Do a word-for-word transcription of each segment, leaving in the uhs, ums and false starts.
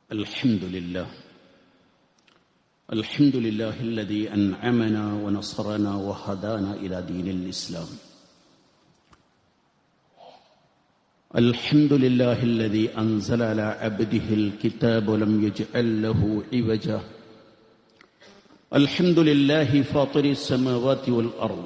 الحمد لله الحمد لله الذي أنعمنا ونصرنا وهدانا إلى دين الإسلام. الحمد لله الذي أنزل على عبده الكتاب ولم يجعل له عوجا. الحمد لله فاطر السماوات والأرض،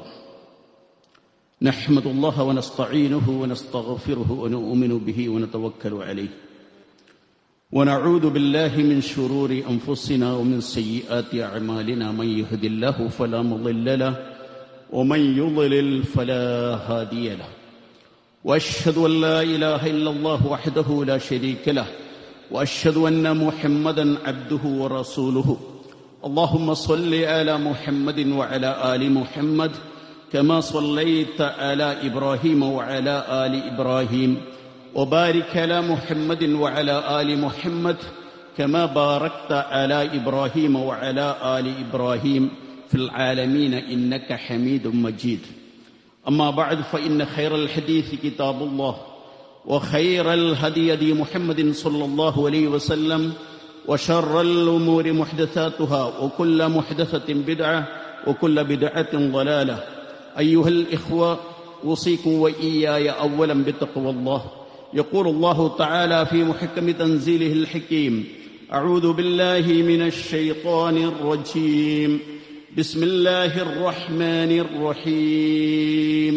نحمد الله ونستعينه ونستغفره ونؤمن به ونتوكل عليه، ونعوذ بالله من شرور أنفسنا ومن سيئات أعمالنا. من يهد الله فلا مضل له ومن يضلل فلا هادي له، وأشهد أن لا إله إلا الله وحده لا شريك له، وأشهد أن محمدا عبده ورسوله. اللهم صل على محمد وعلى آل محمد كما صليت على إبراهيم وعلى آل إبراهيم، وبارك على محمد وعلى آل محمد كما باركت على إبراهيم وعلى آل إبراهيم في العالمين إنك حميد مجيد. أما بعد، فإن خير الحديث كتاب الله، وخير الهدي هدي محمد صلى الله عليه وسلم، وشر الأمور محدثاتها، وكل محدثة بدعة، وكل بدعة ضلالة. أيها الإخوة، أوصيكم وإياي أولا بتقوى الله. يقول الله تعالى في محكم تنزيله الحكيم: أعوذ بالله من الشيطان الرجيم، بسم الله الرحمن الرحيم.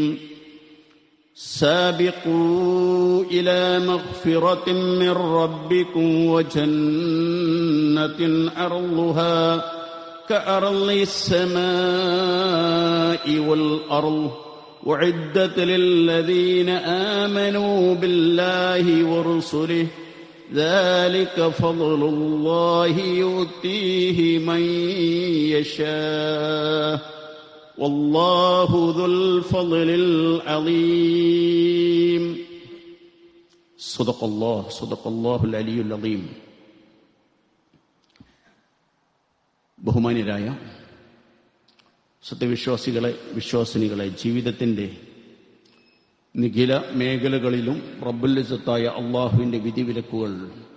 سابقوا إلى مغفرة من ربكم وجنة عرضها كعرض السماء والأرض أعدت للذين آمنوا بالله ورسله، ذلك فضل الله يؤتيه من يشاء، والله ذو الفضل العظيم. صدق الله صدق الله العلي العظيم. ബഹുമാന്യരായ സത്യവിശ്വാസികളെ, വിശ്വാസിനികളെ, ജീവിതത്തിൻ്റെ നിഖില മേഖലകളിലും റബ്ബുൽ ഇസ്സത്തായ അള്ളാഹുവിൻ്റെ വിധിവിലക്കുകൾ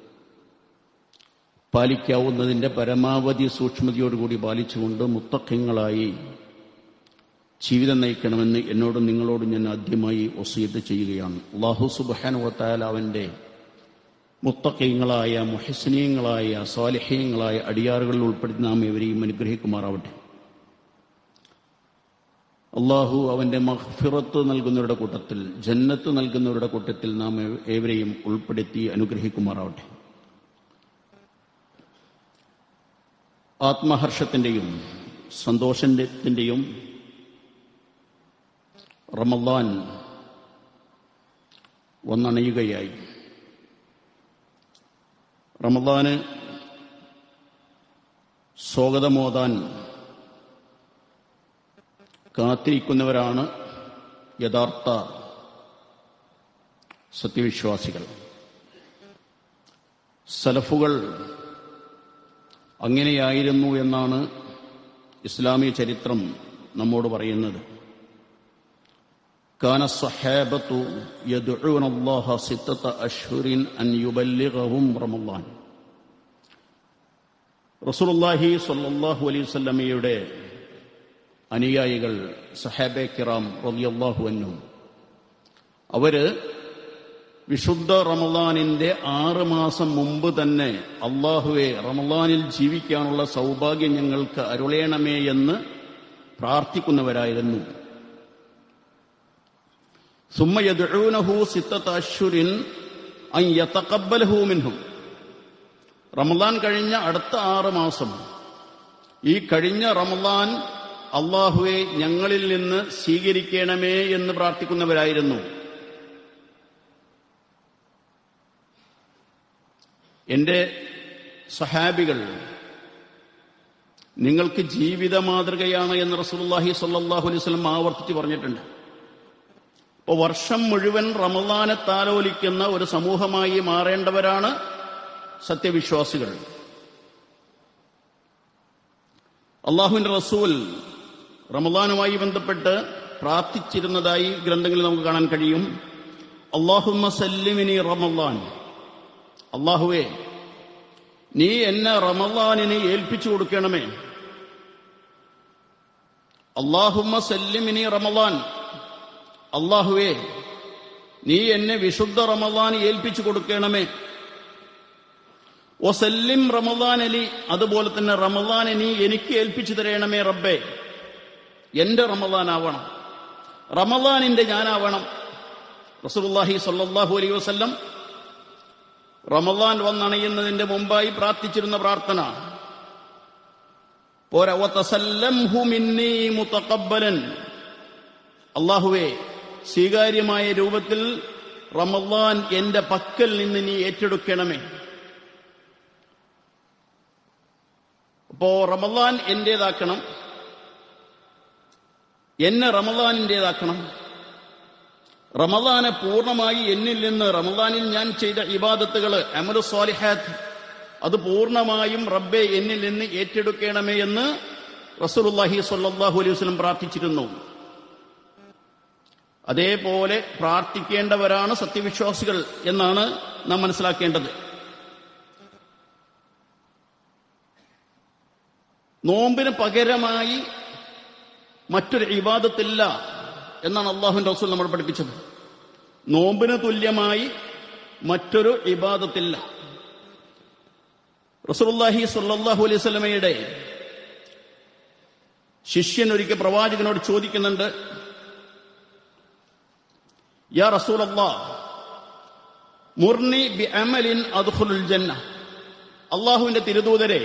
പാലിക്കാവുന്നതിൻ്റെ പരമാവധി സൂക്ഷ്മതയോടുകൂടി പാലിച്ചുകൊണ്ട് മുത്തഖീങ്ങളായി ജീവിതം നയിക്കണമെന്ന് എന്നോടും നിങ്ങളോടും ഞാൻ ആദ്യമായി വസിയത്ത് ചെയ്യുകയാണ്. അല്ലാഹു സുബ്ഹാനഹു വ തആല അവൻ്റെ മുത്തഖീങ്ങളായ, മുഹ്സിനീങ്ങളായ, സ്വാലിഹീങ്ങളായ അടിയാറുകളിൽ ഉൾപ്പെടുത്തി നാം ഇവരെയും അനുഗ്രഹിക്കുമാറാവട്ടെ. അള്ളാഹു അവൻ്റെ മഗ്ഫിറത്ത് നൽകുന്നവരുടെ കൂട്ടത്തിൽ, ജന്നത്ത് നൽകുന്നവരുടെ കൂട്ടത്തിൽ നാം ഏവരെയും ഉൾപ്പെടുത്തി അനുഗ്രഹിക്കുമാറാവട്ടെ. ആത്മഹർഷത്തിൻ്റെയും സന്തോഷത്തിൻ്റെയും റമളാൻ വന്നണയുകയായി. റമളാന് സ്വാഗതമോദാൻ കാത്തിരിക്കുന്നവരാണ് യഥാർത്ഥ സത്യവിശ്വാസികൾ. സലഫുകൾ അങ്ങനെയായിരുന്നു എന്നാണ് ഇസ്ലാമിക ചരിത്രം നമ്മോട് പറയുന്നത്. കാന സ്വഹാബത്തു യദ്ഉന അല്ലാഹ സിത്തത അശ്ഹുരിൻ അൻ യുബല്ലിഗഹും റമളാൻ. റസൂലുള്ളാഹി സ്വല്ലല്ലാഹു അലൈഹി വസല്ലമയുടെ അനുയായികൾ, സഹാബെ കിറാം റളിയല്ലാഹു അൻഹും, അവര് വിശുദ്ധ റമളാനിന്റെ ആറ് മാസം മുമ്പ് തന്നെ അള്ളാഹുവെ റമളാനിൽ ജീവിക്കാനുള്ള സൗഭാഗ്യം ഞങ്ങൾക്ക് അരുളേണമേ എന്ന് പ്രാർത്ഥിക്കുന്നവരായിരുന്നു. സുമ്മ യദ്ഊനഹു സിത്തത അശ്ഹുരിൻ അൻ യതഖബ്ബലഹു മിൻഹും. റമളാൻ കഴിഞ്ഞ അടുത്ത ആറ് മാസം, ഈ കഴിഞ്ഞ റമളാൻ അള്ളാഹുവെ ഞങ്ങളിൽ നിന്ന് സ്വീകരിക്കണമേ എന്ന് പ്രാർത്ഥിക്കുന്നവരായിരുന്നു. എന്റെ സഹാബികൾ നിങ്ങൾക്ക് ജീവിത മാതൃകയാണ് എന്ന് റസൂലുള്ളാഹി സ്വല്ലല്ലാഹു അലൈഹി വസല്ലം ആവർത്തിച്ച് പറഞ്ഞിട്ടുണ്ട്. അപ്പോൾ വർഷം മുഴുവൻ റമളാനെ താലോലിക്കുന്ന ഒരു സമൂഹമായി മാറേണ്ടവരാണ് സത്യവിശ്വാസികൾ. അള്ളാഹുവിന്റെ റസൂൽ റമളാനുമായി ബന്ധപ്പെട്ട് പ്രാർത്ഥിച്ചിരുന്നതായി ഗ്രന്ഥങ്ങളിൽ നമുക്ക് കാണാൻ കഴിയും. അല്ലാഹുമ്മ സല്ലിമിനി റമളാൻ, അള്ളാഹുവേ നീ എന്നെ റമളാനിന് ഏൽപ്പിച്ചു കൊടുക്കണമേ. അല്ലാഹുമ്മ സല്ലിമിനി റമളാൻ, അല്ലാഹുവേ നീ എന്നെ വിശുദ്ധ റമളാൻ ഏൽപ്പിച്ചു കൊടുക്കണമേ. വസല്ലിം റമളാൻ അലി, അതുപോലെ തന്നെ റമളാനെ നീ എനിക്ക് ഏൽപ്പിച്ചു തരണമേ റബ്ബേ. എന്റെ റമളാനാവണം, റമളാനിന്റെ ഞാനാവണം. റസൂലുള്ളാഹി സ്വല്ലല്ലാഹു അലൈഹി വസല്ലം റമളാൻ വന്നണയുന്നതിന്റെ മുമ്പായി പ്രാർത്ഥിച്ചിരുന്ന പ്രാർത്ഥന പോരാ, വതസല്ലംഹു മിന്നീ മുതഖബ്ബലൻ, അല്ലാഹുവേ സ്വീകാര്യമായ രൂപത്തിൽ റമളാൻ എന്റെ പക്കൽ നിന്ന് നീ ഏറ്റെടുക്കണമേ. അപ്പോ റമളാൻ എന്റേതാക്കണം, എന്നെ റമളാനിന്റേതാക്കണം. റമളാനെ പൂർണ്ണമായി എന്നിൽ നിന്ന്, റമളാനിൽ ഞാൻ ചെയ്ത ഇബാദത്തുകൾ അമലു സ്വാലിഹാത്ത്, അത് പൂർണ്ണമായും റബ്ബെ എന്നിൽ നിന്ന് ഏറ്റെടുക്കണമേ എന്ന് റസൂലുള്ളാഹി സ്വല്ലല്ലാഹു അലൈഹി വസല്ലം പ്രാർത്ഥിച്ചിരുന്നു. അതേപോലെ പ്രാർത്ഥിക്കേണ്ടവരാണ് സത്യവിശ്വാസികൾ എന്നാണ് നാം മനസ്സിലാക്കേണ്ടത്. നോമ്പിന് പകരമായി മറ്റൊരു ഇബാദത്തില്ല എന്നാണ് അല്ലാഹുവിന്റെ റസൂൽ നമ്മൾ പഠിപ്പിച്ചത്. നോമ്പിന് തുല്യമായി മറ്റൊരു ഇബാദത്തില്ല. റസൂലുള്ളാഹി സ്വല്ലല്ലാഹു അലൈഹി വസല്ലമയുടെ ശിഷ്യൻ ഒരിക്കൽ പ്രവാചകനോട് ചോദിക്കുന്നുണ്ട്, യാ റസൂലല്ലാഹ് മുർനി ബിഅമലിൻ അദ്ഖുലുൽ ജന്ന, അല്ലാഹുവിന്റെ തിരുദൂതരെ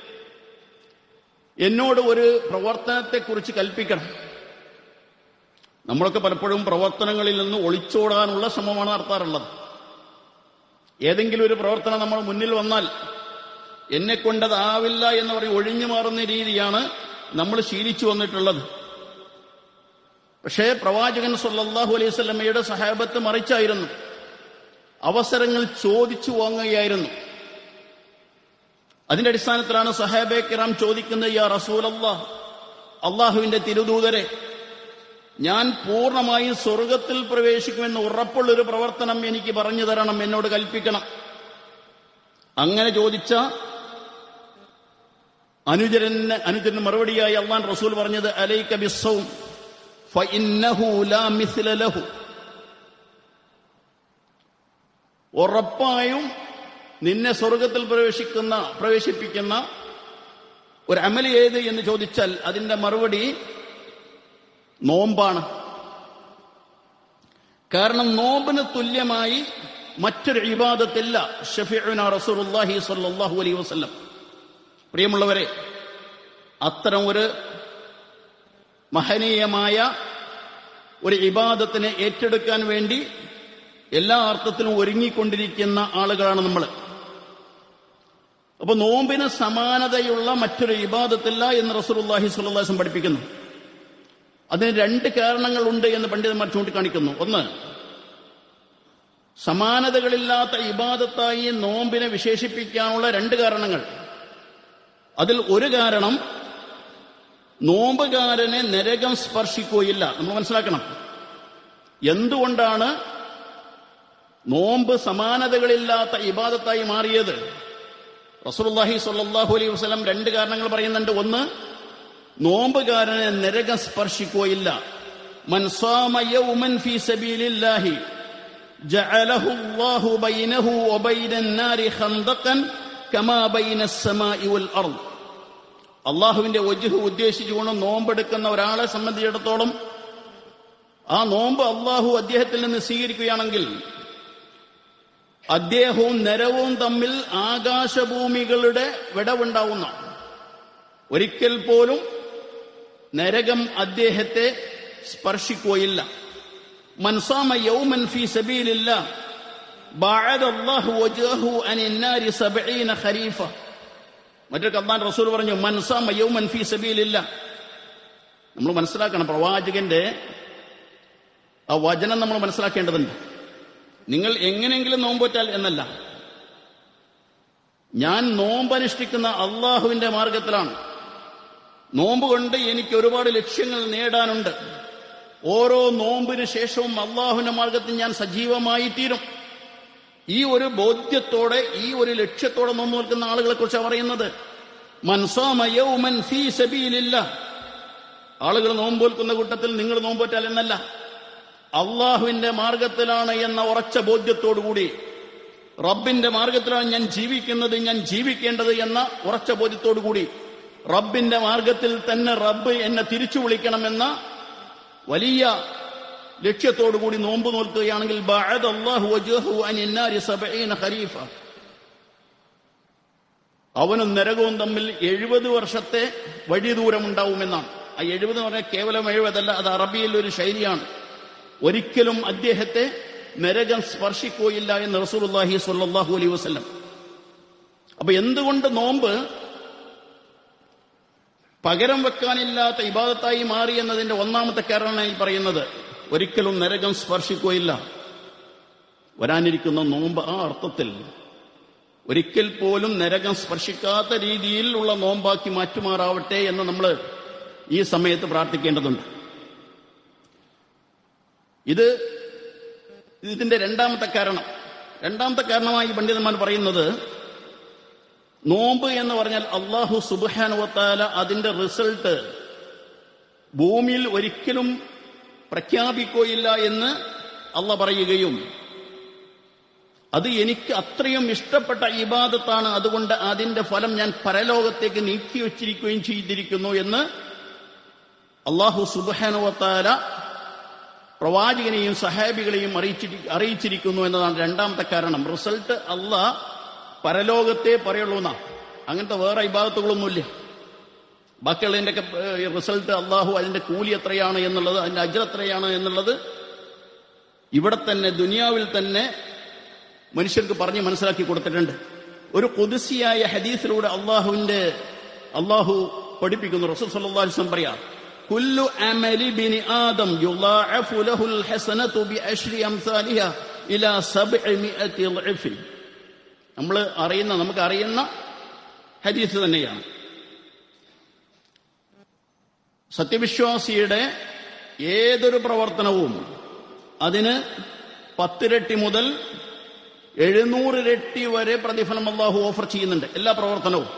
എന്നോട് ഒരു പ്രവർത്തനത്തെക്കുറിച്ച് കൽപ്പിക്കണം. നമ്മളൊക്കെ പലപ്പോഴും പ്രവർത്തനങ്ങളിൽ നിന്ന് ഒളിച്ചോടാനുള്ള ശ്രമമാണ് നടത്താറുള്ളത്. ഏതെങ്കിലും ഒരു പ്രവർത്തനം നമ്മൾ മുന്നിൽ വന്നാൽ എന്നെ കൊണ്ടതാവില്ല എന്ന് പറഞ്ഞ് ഒഴിഞ്ഞു മാറുന്ന രീതിയാണ് നമ്മൾ ശീലിച്ചു വന്നിട്ടുള്ളത്. പക്ഷേ പ്രവാചകൻ സ്വല്ലല്ലാഹു അലൈഹി വസല്ലമയുടെ സഹാബത്ത് മറിച്ചായിരുന്നു. അവസരങ്ങൾ ചോദിച്ചു വാങ്ങുകയായിരുന്നു. അതിന്റെ അടിസ്ഥാനത്തിലാണ് സഹാബയെ കിറാം ചോദിക്കുന്നത്, യാ റസൂലല്ലാഹ്, അള്ളാഹുവിന്റെ തിരുദൂതരെ, ഞാൻ പൂർണ്ണമായും സ്വർഗത്തിൽ പ്രവേശിക്കുമെന്ന് ഉറപ്പുള്ളൊരു പ്രവർത്തനം എനിക്ക് പറഞ്ഞു തരണം, എന്നോട് കൽപ്പിക്കണം. അങ്ങനെ ചോദിച്ച അനുചരന് അനുചരന് മറുപടിയായി അള്ളാൻ റസൂൽ പറഞ്ഞത്, അലൈക ബിസ്സൗം ഫഇന്നഹു ലാ മിസ്ല ലഹു, ഉറപ്പായും നിന്നെ സ്വർഗത്തിൽ പ്രവേശിക്കുന്ന പ്രവേശിപ്പിക്കുന്ന ഒരു അമല് ഏത് എന്ന് ചോദിച്ചാൽ അതിന്റെ മറുപടി നോമ്പാണ്. കാരണം നോമ്പിന് തുല്യമായി മറ്റൊരു ഇബാദത്തില്ല. ഷഫീഉനാ റസൂലുള്ളാഹി സ്വല്ലല്ലാഹു അലൈഹി വസല്ലം. പ്രിയമുള്ളവരെ, അത്തരം ഒരു മഹനീയമായ ഒരു ഇബാദത്തിനെ ഏറ്റെടുക്കാൻ വേണ്ടി എല്ലാ അർത്ഥത്തിലും ഒരുങ്ങിക്കൊണ്ടിരിക്കുന്ന ആളുകളാണ് നമ്മൾ. അപ്പൊ നോമ്പിന് സമാനതയുള്ള മറ്റൊരു ഇബാദത്തില്ല എന്ന് റസൂലുള്ളാഹി സ്വല്ലല്ലാഹു അലൈഹി വസല്ലം പഠിപ്പിക്കുന്നു. അതിന് രണ്ട് കാരണങ്ങളുണ്ട് എന്ന് പണ്ഡിതന്മാർ ചൂണ്ടിക്കാണിക്കുന്നു. ഒന്ന്, സമാനതകളില്ലാത്ത ഇബാദത്തായി നോമ്പിനെ വിശേഷിപ്പിക്കാനുള്ള രണ്ട് കാരണങ്ങൾ. അതിൽ ഒരു കാരണം, നോമ്പുകാരനെ നരകം സ്പർശിക്കുകയില്ല. നമ്മൾ മനസ്സിലാക്കണം, എന്തുകൊണ്ടാണ് നോമ്പ് സമാനതകളില്ലാത്ത ഇബാദത്തായി മാറിയത്. റസൂലുള്ളാഹി സ്വല്ലല്ലാഹു അലൈഹി വസല്ലം രണ്ട് കാരണങ്ങൾ പറയുന്നുണ്ട്. ഒന്ന്, നോമ്പുകാരനെ നരകം സ്പർശിക്കുകയില്ല. മൻ സാമ യൗമൻ ഫീ സബീലില്ലാഹി ജഅലഹു അല്ലാഹു ബൈനഹു വബൈനൻ നാരി ഖന്ദഖൻ കമാ ബൈനസ് സമാഇ വൽ അർദ്. അല്ലാഹുവിന്റെ വജ്ഹ് ഉദ്ദേശിച്ചുകൊണ്ട് നോമ്പെടുക്കുന്ന ഒരാളെ സംബന്ധിച്ചിടത്തോളം ആ നോമ്പ് അല്ലാഹു അദ്ദേഹത്തിൽ നിന്ന് സ്വീകരിക്കുകയാണെങ്കിൽ അദ്ദേഹവും നരവും തമ്മിൽ ആകാശഭൂമികളുടെ വിടവുണ്ടാവുന്ന, ഒരിക്കൽ പോലും നരകം അദ്ദേഹത്തെ സ്പർശിക്കുകയില്ല. മൻ സാമ യൗമൻ ഫീ സബീലില്ലാഹ് ബഅദ അല്ലാഹു വജ്ഹഹു അനിൻ നാരി സബഈന ഖരീഫ. മറ്റൊരു അല്ലാഹു റസൂൽ പറഞ്ഞു, മൻ സാമ യൗമൻ ഫീ സബീലില്ലാഹ്. നമ്മൾ മനസ്സിലാക്കണം, പ്രവാചകന്റെ ആ വചനം നമ്മൾ മനസ്സിലാക്കേണ്ടതുണ്ട്. നിങ്ങൾ എങ്ങനെയെങ്കിലും നോമ്പൊറ്റാൽ എന്നല്ല, ഞാൻ നോമ്പനുഷ്ഠിക്കുന്ന അള്ളാഹുവിന്റെ മാർഗത്തിലാണ്. നോമ്പ് കൊണ്ട് എനിക്ക് ഒരുപാട് ലക്ഷ്യങ്ങൾ നേടാനുണ്ട്. ഓരോ നോമ്പിന് ശേഷവും അള്ളാഹുവിന്റെ മാർഗത്തിൽ ഞാൻ സജീവമായി തീരും. ഈ ഒരു ബോധ്യത്തോടെ, ഈ ഒരു ലക്ഷ്യത്തോടെ നോമ്പ് നിൽക്കുന്ന ആളുകളെ കുറിച്ചാണ് പറയുന്നത്. മൻ സാമ യൗമൻ ഫീ സബീലില്ലാഹ്. ആളുകൾ നോമ്പ് നിൽക്കുന്ന കൂട്ടത്തിൽ നിങ്ങൾ നോമ്പോറ്റാൽ എന്നല്ല, അള്ളാഹുവിന്റെ മാർഗത്തിലാണ് എന്ന ഉറച്ച ബോധ്യത്തോടുകൂടി, റബ്ബിന്റെ മാർഗത്തിലാണ് ഞാൻ ജീവിക്കുന്നത്, ഞാൻ ജീവിക്കേണ്ടത് എന്ന ഉറച്ച ബോധ്യത്തോടുകൂടി, റബ്ബിന്റെ മാർഗത്തിൽ തന്നെ റബ്ബ് എന്നെ തിരിച്ചു വിളിക്കണമെന്ന വലിയ ലക്ഷ്യത്തോടുകൂടി നോമ്പ് നോൽക്കുകയാണെങ്കിൽ ബഅദല്ലാഹു വജ്ഹഹു അനിൻ നാരി സബഈന ഖരീഫ, അവനും നരകവും തമ്മിൽ എഴുപത് വർഷത്തെ വഴി ദൂരമുണ്ടാവുമെന്നാണ്. ആ എഴുപത് എന്ന് പറഞ്ഞാൽ കേവലം എഴുപതല്ല, അത് അറബിയിൽ ഒരു ശൈലിയാണ്. ഒരിക്കലും അദ്ദേഹത്തെ നരകം സ്പർശിക്കുകയില്ല എന്ന് റസൂലുള്ളാഹി സ്വല്ലല്ലാഹു അലൈഹി വസല്ലം. അപ്പൊ എന്തുകൊണ്ട് നോമ്പ് പകരം വെക്കാനില്ലാത്ത ഇബാദത്തായി മാറി എന്നതിന്റെ ഒന്നാമത്തെ കാരണമായി പറയുന്നത്, ഒരിക്കലും നരകം സ്പർശിക്കുകയില്ല. വരാനിരിക്കുന്ന നോമ്പ് ആ അർത്ഥത്തിൽ ഒരിക്കൽ പോലും നരകം സ്പർശിക്കാത്ത രീതിയിൽ ഉള്ള നോമ്പാക്കി മാറ്റുമാറാവട്ടെ എന്ന് നമ്മൾ ഈ സമയത്ത് പ്രാർത്ഥിക്കേണ്ടതുണ്ട്. ഇത് ഇതിന്റെ രണ്ടാമത്തെ കാരണം. രണ്ടാമത്തെ കാരണമായി പണ്ഡിതന്മാർ പറയുന്നത്, നോമ്പ് എന്ന് പറഞ്ഞാൽ അല്ലാഹു സുബ്ഹാനഹു വ തആല അതിന്റെ റിസൾട്ട് ഭൂമിയിൽ ഒരിക്കലും പ്രഖ്യാപിക്കുകയില്ല എന്ന് അല്ലാഹ് പറയുകയും, അത് എനിക്ക് അത്രയും ഇഷ്ടപ്പെട്ട ഇബാദത്താണ്, അതുകൊണ്ട് അതിന്റെ ഫലം ഞാൻ പരലോകത്തേക്ക് നീക്കി വച്ചിരിക്കുകയും ചെയ്തിരിക്കുന്നു എന്ന് അല്ലാഹു സുബ്ഹാനഹു വ തആല പ്രവാചകനെയും സഹാബികളെയും അറിയിച്ചിരിക്കുന്നു എന്നതാണ് രണ്ടാമത്തെ കാരണം. റിസൾട്ട് അല്ലാഹ് പരലോകത്തെ പറയുള്ളൂ എന്നാ. അങ്ങനത്തെ വേറെ ഇബാദത്തുകളൊന്നുമില്ല. ബാക്കിയുള്ളതിൻ്റെയൊക്കെ റിസൾട്ട് അല്ലാഹു അതിന്റെ കൂലി എത്രയാണ് എന്നുള്ളത്, അതിന്റെ അജ്ർ എത്രയാണ് എന്നുള്ളത് ഇവിടെ തന്നെ ദുനിയാവിൽ തന്നെ മനുഷ്യർക്ക് പറഞ്ഞ് മനസ്സിലാക്കി കൊടുത്തിട്ടുണ്ട്. ഒരു ഖുദ്സിയായ ഹദീസിലൂടെ അള്ളാഹുവിന്റെ അള്ളാഹു പഠിപ്പിക്കുന്നു. റസൂൽ സല്ലല്ലാഹു അലൈഹി വസല്ലം പറയാ, കുല്ലു അമലി ബിനി ആദം യുളാഅഫു ലഹുൽ ഹസനതു ബിഅശ്രി അംസാലിഹ ഇലാ സബ്ഇമിഅതി ളഅഫ്. നമ്മൾ അറിയുന്ന നമുക്ക് അറിയുന്ന ഹദീസ് തന്നെയാണ്. സത്യവിശ്വാസിയുടെ ഏതൊരു പ്രവർത്തനവും അതിന് പത്തിരട്ടി മുതൽ എഴുന്നൂറിരട്ടി വരെ പ്രതിഫലം അല്ലാഹു ഓഫർ ചെയ്യുന്നുണ്ട്, എല്ലാ പ്രവർത്തനവും.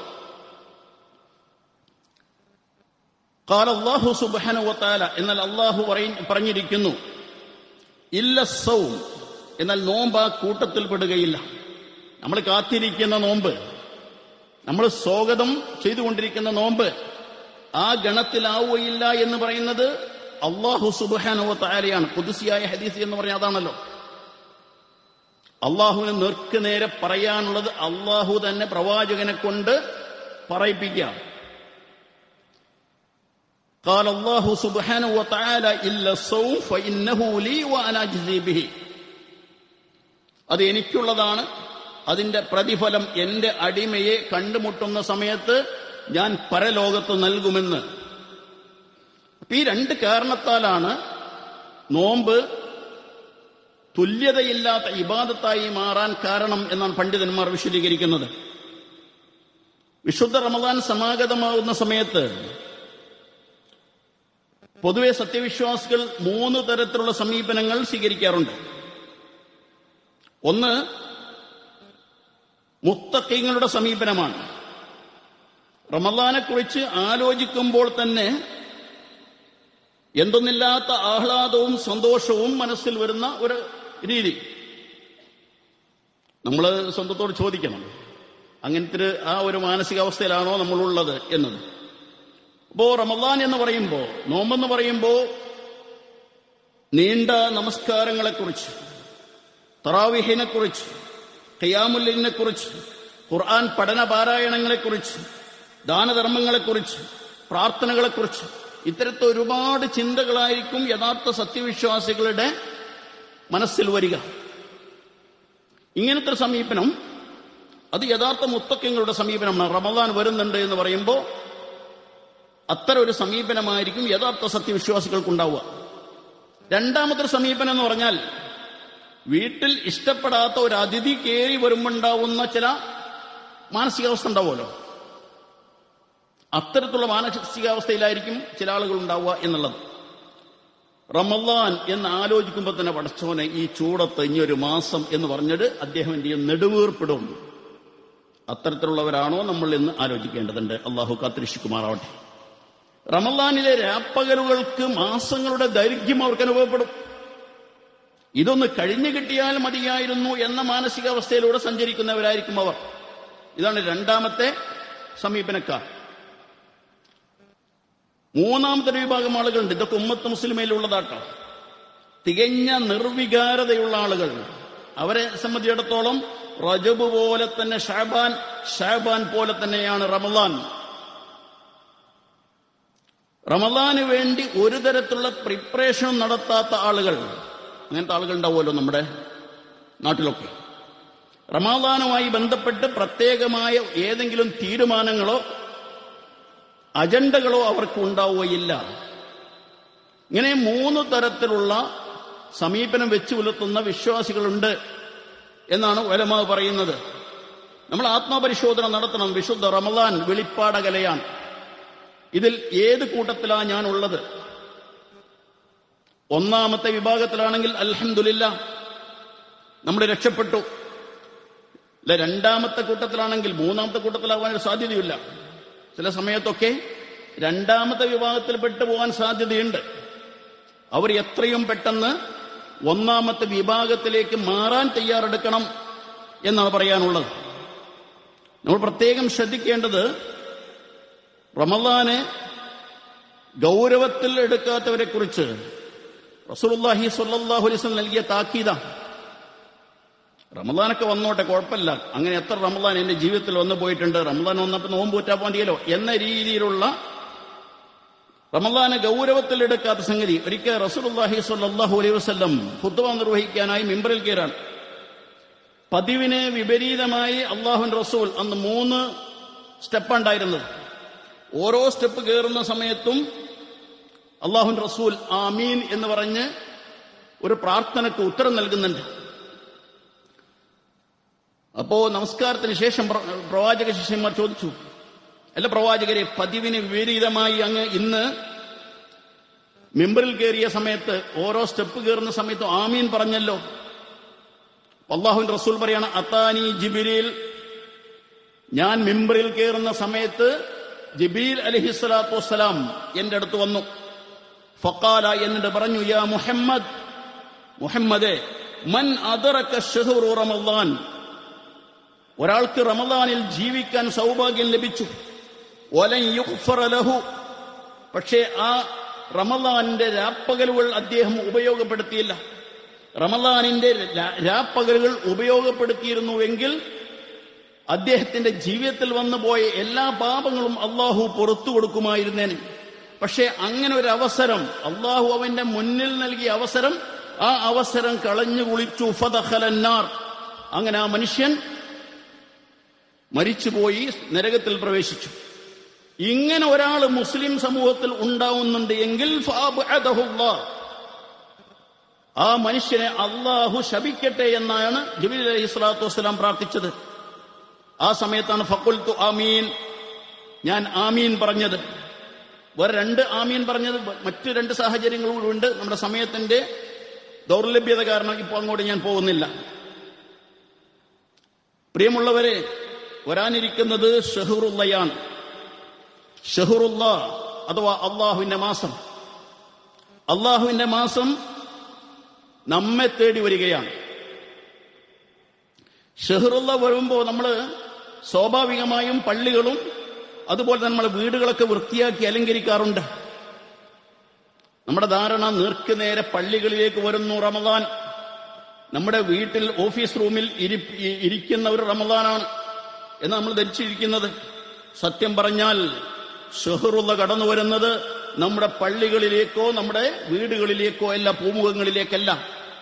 ഖാല അല്ലാഹു സുബ്ഹാനഹു വ തആല, എന്നാൽ അല്ലാഹു പറഞ്ഞിരിക്കുന്നു, ഇല്ല സൗം, എന്നാൽ നോമ്പ് ആ കൂട്ടത്തിൽ പെടുകയില്ല. നമ്മൾ കാത്തിരിക്കുന്ന നോമ്പ്, നമ്മൾ സ്വാഗതം ചെയ്തുകൊണ്ടിരിക്കുന്ന നോമ്പ് ആ ഗണത്തിലാവുകയില്ല എന്ന് പറയുന്നത് അല്ലാഹു സുബ്ഹാനഹു വ തആലയാണ്. ഖുദ്സിയായ ഹദീസ് എന്ന് പറഞ്ഞാൽ അതാണല്ലോ. അള്ളാഹുവിന് നേർക്ക് നേരെ പറയാനുള്ളത് അള്ളാഹു തന്നെ പ്രവാചകനെ കൊണ്ട് പറയിപ്പിക്കാം. قال الله سبحانه وتعالى إلا الصوم فإنه لي وأنا أجزي به. അത് എനിക്കുള്ളതാണ്, അതിന്റെ പ്രതിഫലം എന്റെ അടിമയെ കണ്ടുമുട്ടുന്ന സമയത്ത് ഞാൻ പരലോകത്ത് നൽകുമെന്ന്. ഈ രണ്ട് കാരണത്താലാണ് നോമ്പ് തുല്യതയില്ലാത്ത ഇബാദത്തായി മാറാൻ കാരണം എന്നാണ് പണ്ഡിതന്മാർ വിശദീകരിക്കുന്നത്. വിശുദ്ധ റമദാൻ സമാഗതമാകുന്ന സമയത്ത് പൊതുവെ സത്യവിശ്വാസികൾ മൂന്ന് തരത്തിലുള്ള സമീപനങ്ങൾ സ്വീകരിക്കാറുണ്ട്. ഒന്ന് മുത്തഖീങ്ങളുടെ സമീപനമാണ്. റമദാനെക്കുറിച്ച് ആലോചിക്കുമ്പോൾ തന്നെ എന്തൊന്നില്ലാത്ത ആഹ്ലാദവും സന്തോഷവും മനസ്സിൽ വരുന്ന ഒരു രീതി. നമ്മൾ സ്വന്തത്തോട് ചോദിക്കണം, അങ്ങനത്തെ ആ ഒരു മാനസികാവസ്ഥയിലാണോ നമ്മളുള്ളത് എന്നത്. അപ്പോ റമദാൻ എന്ന് പറയുമ്പോൾ, നോമ്പെന്ന് പറയുമ്പോൾ നീണ്ട നമസ്കാരങ്ങളെക്കുറിച്ച്, തറാവിഹിനെക്കുറിച്ച്, ഖിയാമുൽ ലൈലിനെക്കുറിച്ച്, ഖുർആൻ പഠന പാരായണങ്ങളെക്കുറിച്ച്, ദാനധർമ്മങ്ങളെക്കുറിച്ച്, പ്രാർത്ഥനകളെക്കുറിച്ച്, ഇത്തരത്തിൽ ഒരുപാട് ചിന്തകളായിരിക്കും യഥാർത്ഥ സത്യവിശ്വാസികളുടെ മനസ്സിൽ വരിക. ഇങ്ങനത്തെ സമീപനം അത് യഥാർത്ഥ മുത്തഖീങ്ങളുടെ സമീപനമാണ്. റമദാൻ വരുന്നുണ്ട് എന്ന് പറയുമ്പോൾ അത്തരം ഒരു സമീപനമായിരിക്കും യഥാർത്ഥ സത്യവിശ്വാസികൾക്കുണ്ടാവുക. രണ്ടാമത്തെ സമീപനം എന്ന് പറഞ്ഞാൽ, വീട്ടിൽ ഇഷ്ടപ്പെടാത്ത ഒരു അതിഥി കയറി വരുമ്പോണ്ടാവുന്ന ചില മാനസികാവസ്ഥ ഉണ്ടാവുമല്ലോ, അത്തരത്തിലുള്ള മാനസികാവസ്ഥയിലായിരിക്കും ചില ആളുകൾ ഉണ്ടാവുക എന്നുള്ളത്. റമളാൻ എന്ന് ആലോചിക്കുമ്പോൾ തന്നെ പടച്ചോനെ ഈ ചൂടത്ത് ഇനിയൊരു മാസം എന്ന് പറഞ്ഞിട്ട് അദ്ദേഹം എന്ത് ചെയ്യും, നെടുവീർപ്പിടും. അത്തരത്തിലുള്ളവരാണോ നമ്മൾ എന്ന് ആലോചിക്കേണ്ടതുണ്ട്. അള്ളാഹു കാത്തിരക്ഷിക്കുമാറാവട്ടെ. റമളാനിലെ രാപ്പകലുകൾക്ക് മാസങ്ങളുടെ ദൈർഘ്യം അവർക്ക് അനുഭവപ്പെടും. ഇതൊന്ന് കഴിഞ്ഞു കിട്ടിയാൽ മതിയായിരുന്നു എന്ന മാനസികാവസ്ഥയിലൂടെ സഞ്ചരിക്കുന്നവരായിരിക്കും അവർ. ഇതാണ് രണ്ടാമത്തെ സമീപനക്കാർ. മൂന്നാമത്തെ വിഭാഗം ആളുകളുണ്ട്. ഇതൊക്കെ ഉമ്മത്ത് മുസ്ലിമയിലുള്ളതാട്ടോ. തികഞ്ഞ നിർവികാരതയുള്ള ആളുകൾ. അവരെ സംബന്ധിച്ചിടത്തോളം റജബ് പോലെ തന്നെ ഷഅബാൻ, ഷഅബാൻ പോലെ തന്നെയാണ് റമളാൻ. റമളാന് വേണ്ടി ഒരു തരത്തിലുള്ള പ്രിപ്പറേഷൻ നടത്താത്ത ആളുകൾ, അങ്ങനത്തെ ആളുകൾ ഉണ്ടാവുമല്ലോ നമ്മുടെ നാട്ടിലൊക്കെ. റമളാനുമായി ബന്ധപ്പെട്ട് പ്രത്യേകമായ ഏതെങ്കിലും തീരുമാനങ്ങളോ അജണ്ടകളോ അവർക്ക് ഉണ്ടാവുകയില്ല. ഇങ്ങനെ മൂന്ന് തരത്തിലുള്ള സമീപനം വെച്ചു പുലർത്തുന്ന വിശ്വാസികളുണ്ട് എന്നാണ് ഉലമാ പറയുന്നത്. നമ്മൾ ആത്മപരിശോധന നടത്തണം. വിശുദ്ധ റമളാൻ വെളിപ്പാടകലയാണ്. ഇതിൽ ഏത് കൂട്ടത്തിലാണ് ഞാൻ ഉള്ളത്? ഒന്നാമത്തെ വിഭാഗത്തിലാണെങ്കിൽ അൽഹംദുലില്ലാ, നമ്മൾ രക്ഷപ്പെട്ടു. അല്ല, രണ്ടാമത്തെ കൂട്ടത്തിലാണെങ്കിൽ മൂന്നാമത്തെ കൂട്ടത്തിലാവാൻ സാധ്യതയില്ല. ചില സമയത്തൊക്കെ രണ്ടാമത്തെ വിഭാഗത്തിൽ പെട്ടുപോകാൻ സാധ്യതയുണ്ട്. അവർ എത്രയും പെട്ടെന്ന് ഒന്നാമത്തെ വിഭാഗത്തിലേക്ക് മാറാൻ തയ്യാറെടുക്കണം എന്നാണ് പറയാനുള്ളത്. നമ്മൾ പ്രത്യേകം ശ്രദ്ധിക്കേണ്ടത് റമളാനെ ഗൗരവത്തിൽ എടുക്കാത്തവരെ കുറിച്ച് റസൂലുള്ളാഹി സ്വല്ലല്ലാഹു അലൈഹി വസല്ലം നൽകിയ താക്കീതാണ്. റമളാനൊക്കെ വന്നോട്ടെ, കുഴപ്പമില്ല, അങ്ങനെ എത്ര റമളാൻ എന്റെ ജീവിതത്തിൽ വന്നു പോയിട്ടുണ്ട്, റമളാൻ വന്നപ്പോൾ നോമ്പ് പറ്റാൻ മതിയല്ലോ എന്ന രീതിയിലുള്ള റമളാനെ ഗൗരവത്തിൽ എടുക്കാത്ത സംഗതി. ഒരിക്കൽ റസൂലുള്ളാഹി സ്വല്ലല്ലാഹു അലൈഹി വസല്ലം ഖുത്ബ നിർവഹിക്കാനായി മിമ്പറിൽ കയറാൻ. പതിവിന് വിപരീതമായി അല്ലാഹുവിന്റെ റസൂൽ അന്ന് മൂന്ന് സ്റ്റെപ്പുണ്ടായിരുന്നത്. ഓരോ സ്റ്റെപ്പ് കയറുന്ന സമയത്തും അല്ലാഹുവിന്റെ റസൂൽ ആമീൻ എന്ന് പറഞ്ഞ് ഒരു പ്രാർത്ഥനയ്ക്ക് ഉത്തരം നൽകുന്നുണ്ട്. അപ്പോ നമസ്കാരത്തിന് ശേഷം പ്രവാചക ശിഷ്യന്മാർ ചോദിച്ചു, അല്ല പ്രവാചകരെ, പതിവിന് വിപരീതമായി അങ്ങ് ഇന്ന് മിമ്പറിൽ കയറിയ സമയത്ത് ഓരോ സ്റ്റെപ്പ് കയറുന്ന സമയത്ത് ആമീൻ പറഞ്ഞല്ലോ. അല്ലാഹുവിന്റെ റസൂൽ പറയാണ്, അതാനി ജിബ്രീൽ, ഞാൻ മിമ്പറിൽ കയറുന്ന സമയത്ത് ജിബ്രീൽ അലൈഹിസ്സലാത്തു വസ്സലാം എന്റെ അടുത്ത് വന്നു. ഫഖാല, എന്നിട്ട് പറഞ്ഞു, യാ മുഹമ്മദ്, മുഹമ്മദേ, മൻ അദറക ശഹ്റു റമളാൻ, ഒരാൾക്ക് റമളാനിൽ ജീവിക്കാൻ സൗഭാഗ്യം ലഭിച്ചു. വലൻ യുഗ്ഫറ ലഹു, പക്ഷേ ആ റമളാനിന്റെ രാപ്പകലുകൾ അദ്ദേഹം ഉപയോഗപ്പെടുത്തിയില്ല. റമളാനിന്റെ രാപ്പകലുകൾ ഉപയോഗപ്പെടുത്തിയിരുന്നുവെങ്കിൽ അദ്ദേഹത്തിന്റെ ജീവിതത്തിൽ വന്നുപോയ എല്ലാ പാപങ്ങളും അള്ളാഹു പുറത്തു കൊടുക്കുമായിരുന്നേനെ. പക്ഷേ അങ്ങനെ ഒരു അവസരം അള്ളാഹു അവന്റെ മുന്നിൽ നൽകിയ അവസരം, ആ അവസരം കളഞ്ഞു കുളിച്ചു. ഫദഖലന്നാർ, അങ്ങനെ ആ മനുഷ്യൻ മരിച്ചുപോയി, നരകത്തിൽ പ്രവേശിച്ചു. ഇങ്ങനെ ഒരാൾ മുസ്ലിം സമൂഹത്തിൽ ഉണ്ടാവുന്നുണ്ട് എങ്കിൽ ഫഅബ്അദഹുല്ലാഹ്, ആ മനുഷ്യനെ അള്ളാഹു ശപിക്കട്ടെ എന്നാണ് ജിബ്രീൽ അലൈഹിസ്സലാത്തു വസ്സലാം പ്രാർത്ഥിച്ചത്. ആ സമയത്താണ് ഫഖുൽതു ആമീൻ, ഞാൻ ആമീൻ പറഞ്ഞത്. വേറെ രണ്ട് ആമീൻ പറഞ്ഞത് മറ്റു രണ്ട് സാഹചര്യങ്ങളുണ്ട്. നമ്മുടെ സമയത്തിന്റെ ദൗർലഭ്യത കാരണം ഇപ്പോൾ അങ്ങോട്ട് ഞാൻ പോകുന്നില്ല. പ്രിയമുള്ളവരെ, വരാനിരിക്കുന്നത് ഷഹ്റുല്ലയാണ്. ഷഹ്റുല്ല അഥവാ അള്ളാഹുവിന്റെ മാസം. അള്ളാഹുവിന്റെ മാസം നമ്മെ തേടി വരികയാണ്. ഷഹ്റുല്ല വരുമ്പോൾ നമ്മൾ സ്വാഭാവികമായും പള്ളികളും അതുപോലെ തന്നെ നമ്മൾ വീടുകളൊക്കെ വൃത്തിയാക്കി അലങ്കരിക്കാറുണ്ട്. നമ്മുടെ ധാരണ നേർക്കുനേരെ പള്ളികളിലേക്ക് വരുന്നു റമളാൻ, നമ്മുടെ വീട്ടിൽ ഓഫീസ് റൂമിൽ ഇരിക്കുന്ന ഒരു റമളാനാണ് എന്ന് നമ്മൾ ധരിച്ചിരിക്കുന്നത്. സത്യം പറഞ്ഞാൽ ഷഹ്റുല്ല കടന്നു വരുന്നത് നമ്മുടെ പള്ളികളിലേക്കോ നമ്മുടെ വീടുകളിലേക്കോ അല്ല, പൂമുഖങ്ങളിലേക്കല്ല.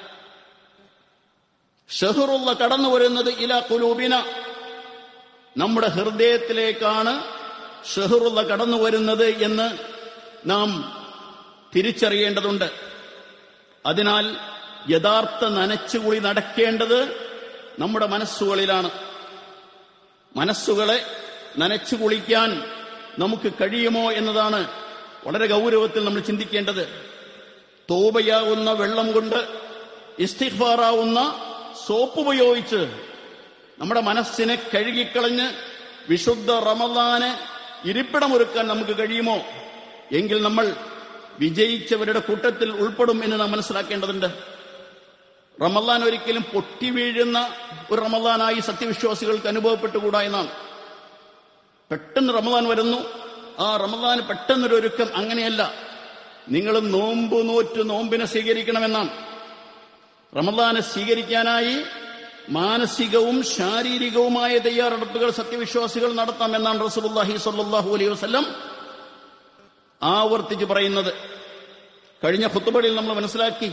ഷഹ്റുല്ല കടന്നു വരുന്നത് ഇലാ ഖുലൂബിന, നമ്മുടെ ഹൃദയത്തിലേക്കാണ് ഷഹ്റുല്ല കടന്നു വരുന്നത് എന്ന് നാം തിരിച്ചറിയേണ്ടതുണ്ട്. അതിനാൽ യഥാർത്ഥ നനച്ചുകുളി നടക്കേണ്ടത് നമ്മുടെ മനസ്സുകളിലാണ്. മനസ്സുകളെ നനച്ചു കുളിക്കാൻ നമുക്ക് കഴിയുമോ എന്നതാണ് വളരെ ഗൗരവത്തിൽ നമ്മൾ ചിന്തിക്കേണ്ടത്. തൗബയാവുന്ന വെള്ളം കൊണ്ട്, ഇസ്തിഗ്ഫാറാവുന്ന സോപ്പ് ഉപയോഗിച്ച് നമ്മുടെ മനസ്സിനെ കഴുകിക്കളഞ്ഞ് വിശുദ്ധ റമളാന് ഇരിപ്പിടമൊരുക്കാൻ നമുക്ക് കഴിയുമോ? എങ്കിൽ നമ്മൾ വിജയിച്ചവരുടെ കൂട്ടത്തിൽ ഉൾപ്പെടും എന്ന് നാം മനസ്സിലാക്കേണ്ടതുണ്ട്. റമളാൻ ഒരിക്കലും പൊട്ടിവീഴുന്ന ഒരു റമളാനായി സത്യവിശ്വാസികൾക്ക് അനുഭവപ്പെട്ടുകൂടാ എന്നാണ്. പെട്ടെന്ന് റമളാൻ വരുന്നു, ആ റമളാൻ പെട്ടെന്നൊരു ഒരുക്കം. അങ്ങനെയല്ല, നിങ്ങൾ നോമ്പ് നോറ്റ് നോമ്പിനെ സ്വീകരിക്കണമെന്നാണ്. റമളാനെ സ്വീകരിക്കാനായി മാനസികവും ശാരീരികവുമായ തയ്യാറെടുപ്പുകൾ സത്യവിശ്വാസികൾ നടത്താമെന്നാണ് റസൂലുള്ളാഹി സ്വല്ലല്ലാഹു അലൈഹി വസല്ലം ആവർത്തിച്ച് പറയുന്നത്. കഴിഞ്ഞ ഖുത്ബയിൽ നമ്മൾ മനസ്സിലാക്കി,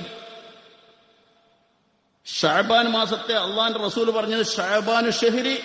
ശഅബാൻ മാസത്തെ അള്ളാന്റെ റസൂൽ പറഞ്ഞത് ശഅബാനു ഷഹ്രി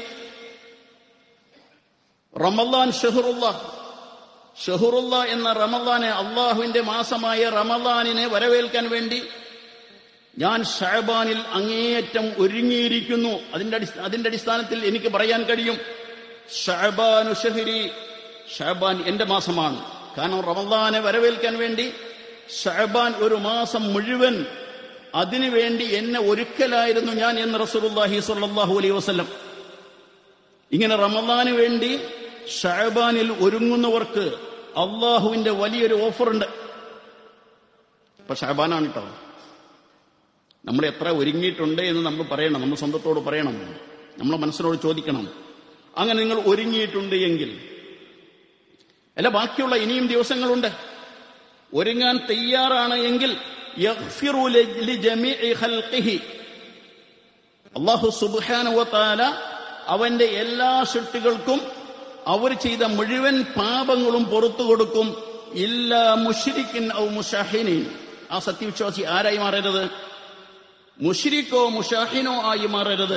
റമളാൻ ഷഹ്റുല്ലാഹ്. ഷഹ്റുല്ല എന്ന റമളാനെ, അള്ളാഹുവിന്റെ മാസമായ റമളാനിനെ വരവേൽക്കാൻ വേണ്ടി ഞാൻ ശഅബാനിൽ അങ്ങേയറ്റം ഒരുങ്ങിയിരിക്കുന്നു. അതിന്റെ അതിന്റെ അടിസ്ഥാനത്തിൽ എനിക്ക് പറയാൻ കഴിയും, ശഅബാനു ഷഹ്രി, ശഅബാൻ എന്റെ മാസമാണ്. കാരണം റമളാനെ വരവേൽക്കാൻ വേണ്ടി ശഅബാൻ ഒരു മാസം മുഴുവൻ അതിനുവേണ്ടി എന്നെ ഒരുക്കലായിരുന്നു ഞാൻ എന്ന് റസൂലുള്ളാഹി സ്വല്ലല്ലാഹു അലൈഹി വസല്ലം. ഇങ്ങനെ റമളാന് വേണ്ടി ശഅബാനിൽ ഒരുങ്ങുന്നവർക്ക് അള്ളാഹുവിന്റെ വലിയൊരു ഓഫറുണ്ട്. ഇപ്പൊ ശഅബാനാണ് കേട്ടോ. നമ്മൾ എത്ര ഒരുങ്ങിയിട്ടുണ്ട് എന്ന് നമ്മൾ പറയണം, നമ്മൾ സ്വന്തത്തോട് പറയണം, നമ്മളെ മനസ്സിനോട് ചോദിക്കണം. അങ്ങനെ നിങ്ങൾ ഒരുങ്ങിയിട്ടുണ്ട് എങ്കിൽ, അല്ല ബാക്കിയുള്ള ഇനിയും ദിവസങ്ങളുണ്ട്, ഒരുങ്ങാൻ തയ്യാറാണ് എങ്കിൽ യഗ്ഫിറു ലിജമീഇ ഖൽഖിഹി, അല്ലാഹു സുബ്ഹാനഹു വ തആല അവന്റെ എല്ലാ സൃഷ്ടികൾക്കും അവർ ചെയ്ത മുഴുവൻ പാപങ്ങളും പുറത്തു കൊടുക്കും. ഇല്ലാ മുശ്രിക്കിൻ ഔ മുശാഹിനിൻ. ആ സത്യവിശ്വാസി ആരായി മാറരുത്? മുശ്രിക്കോ മുശാഹിനോ ആയി മാറരുത്.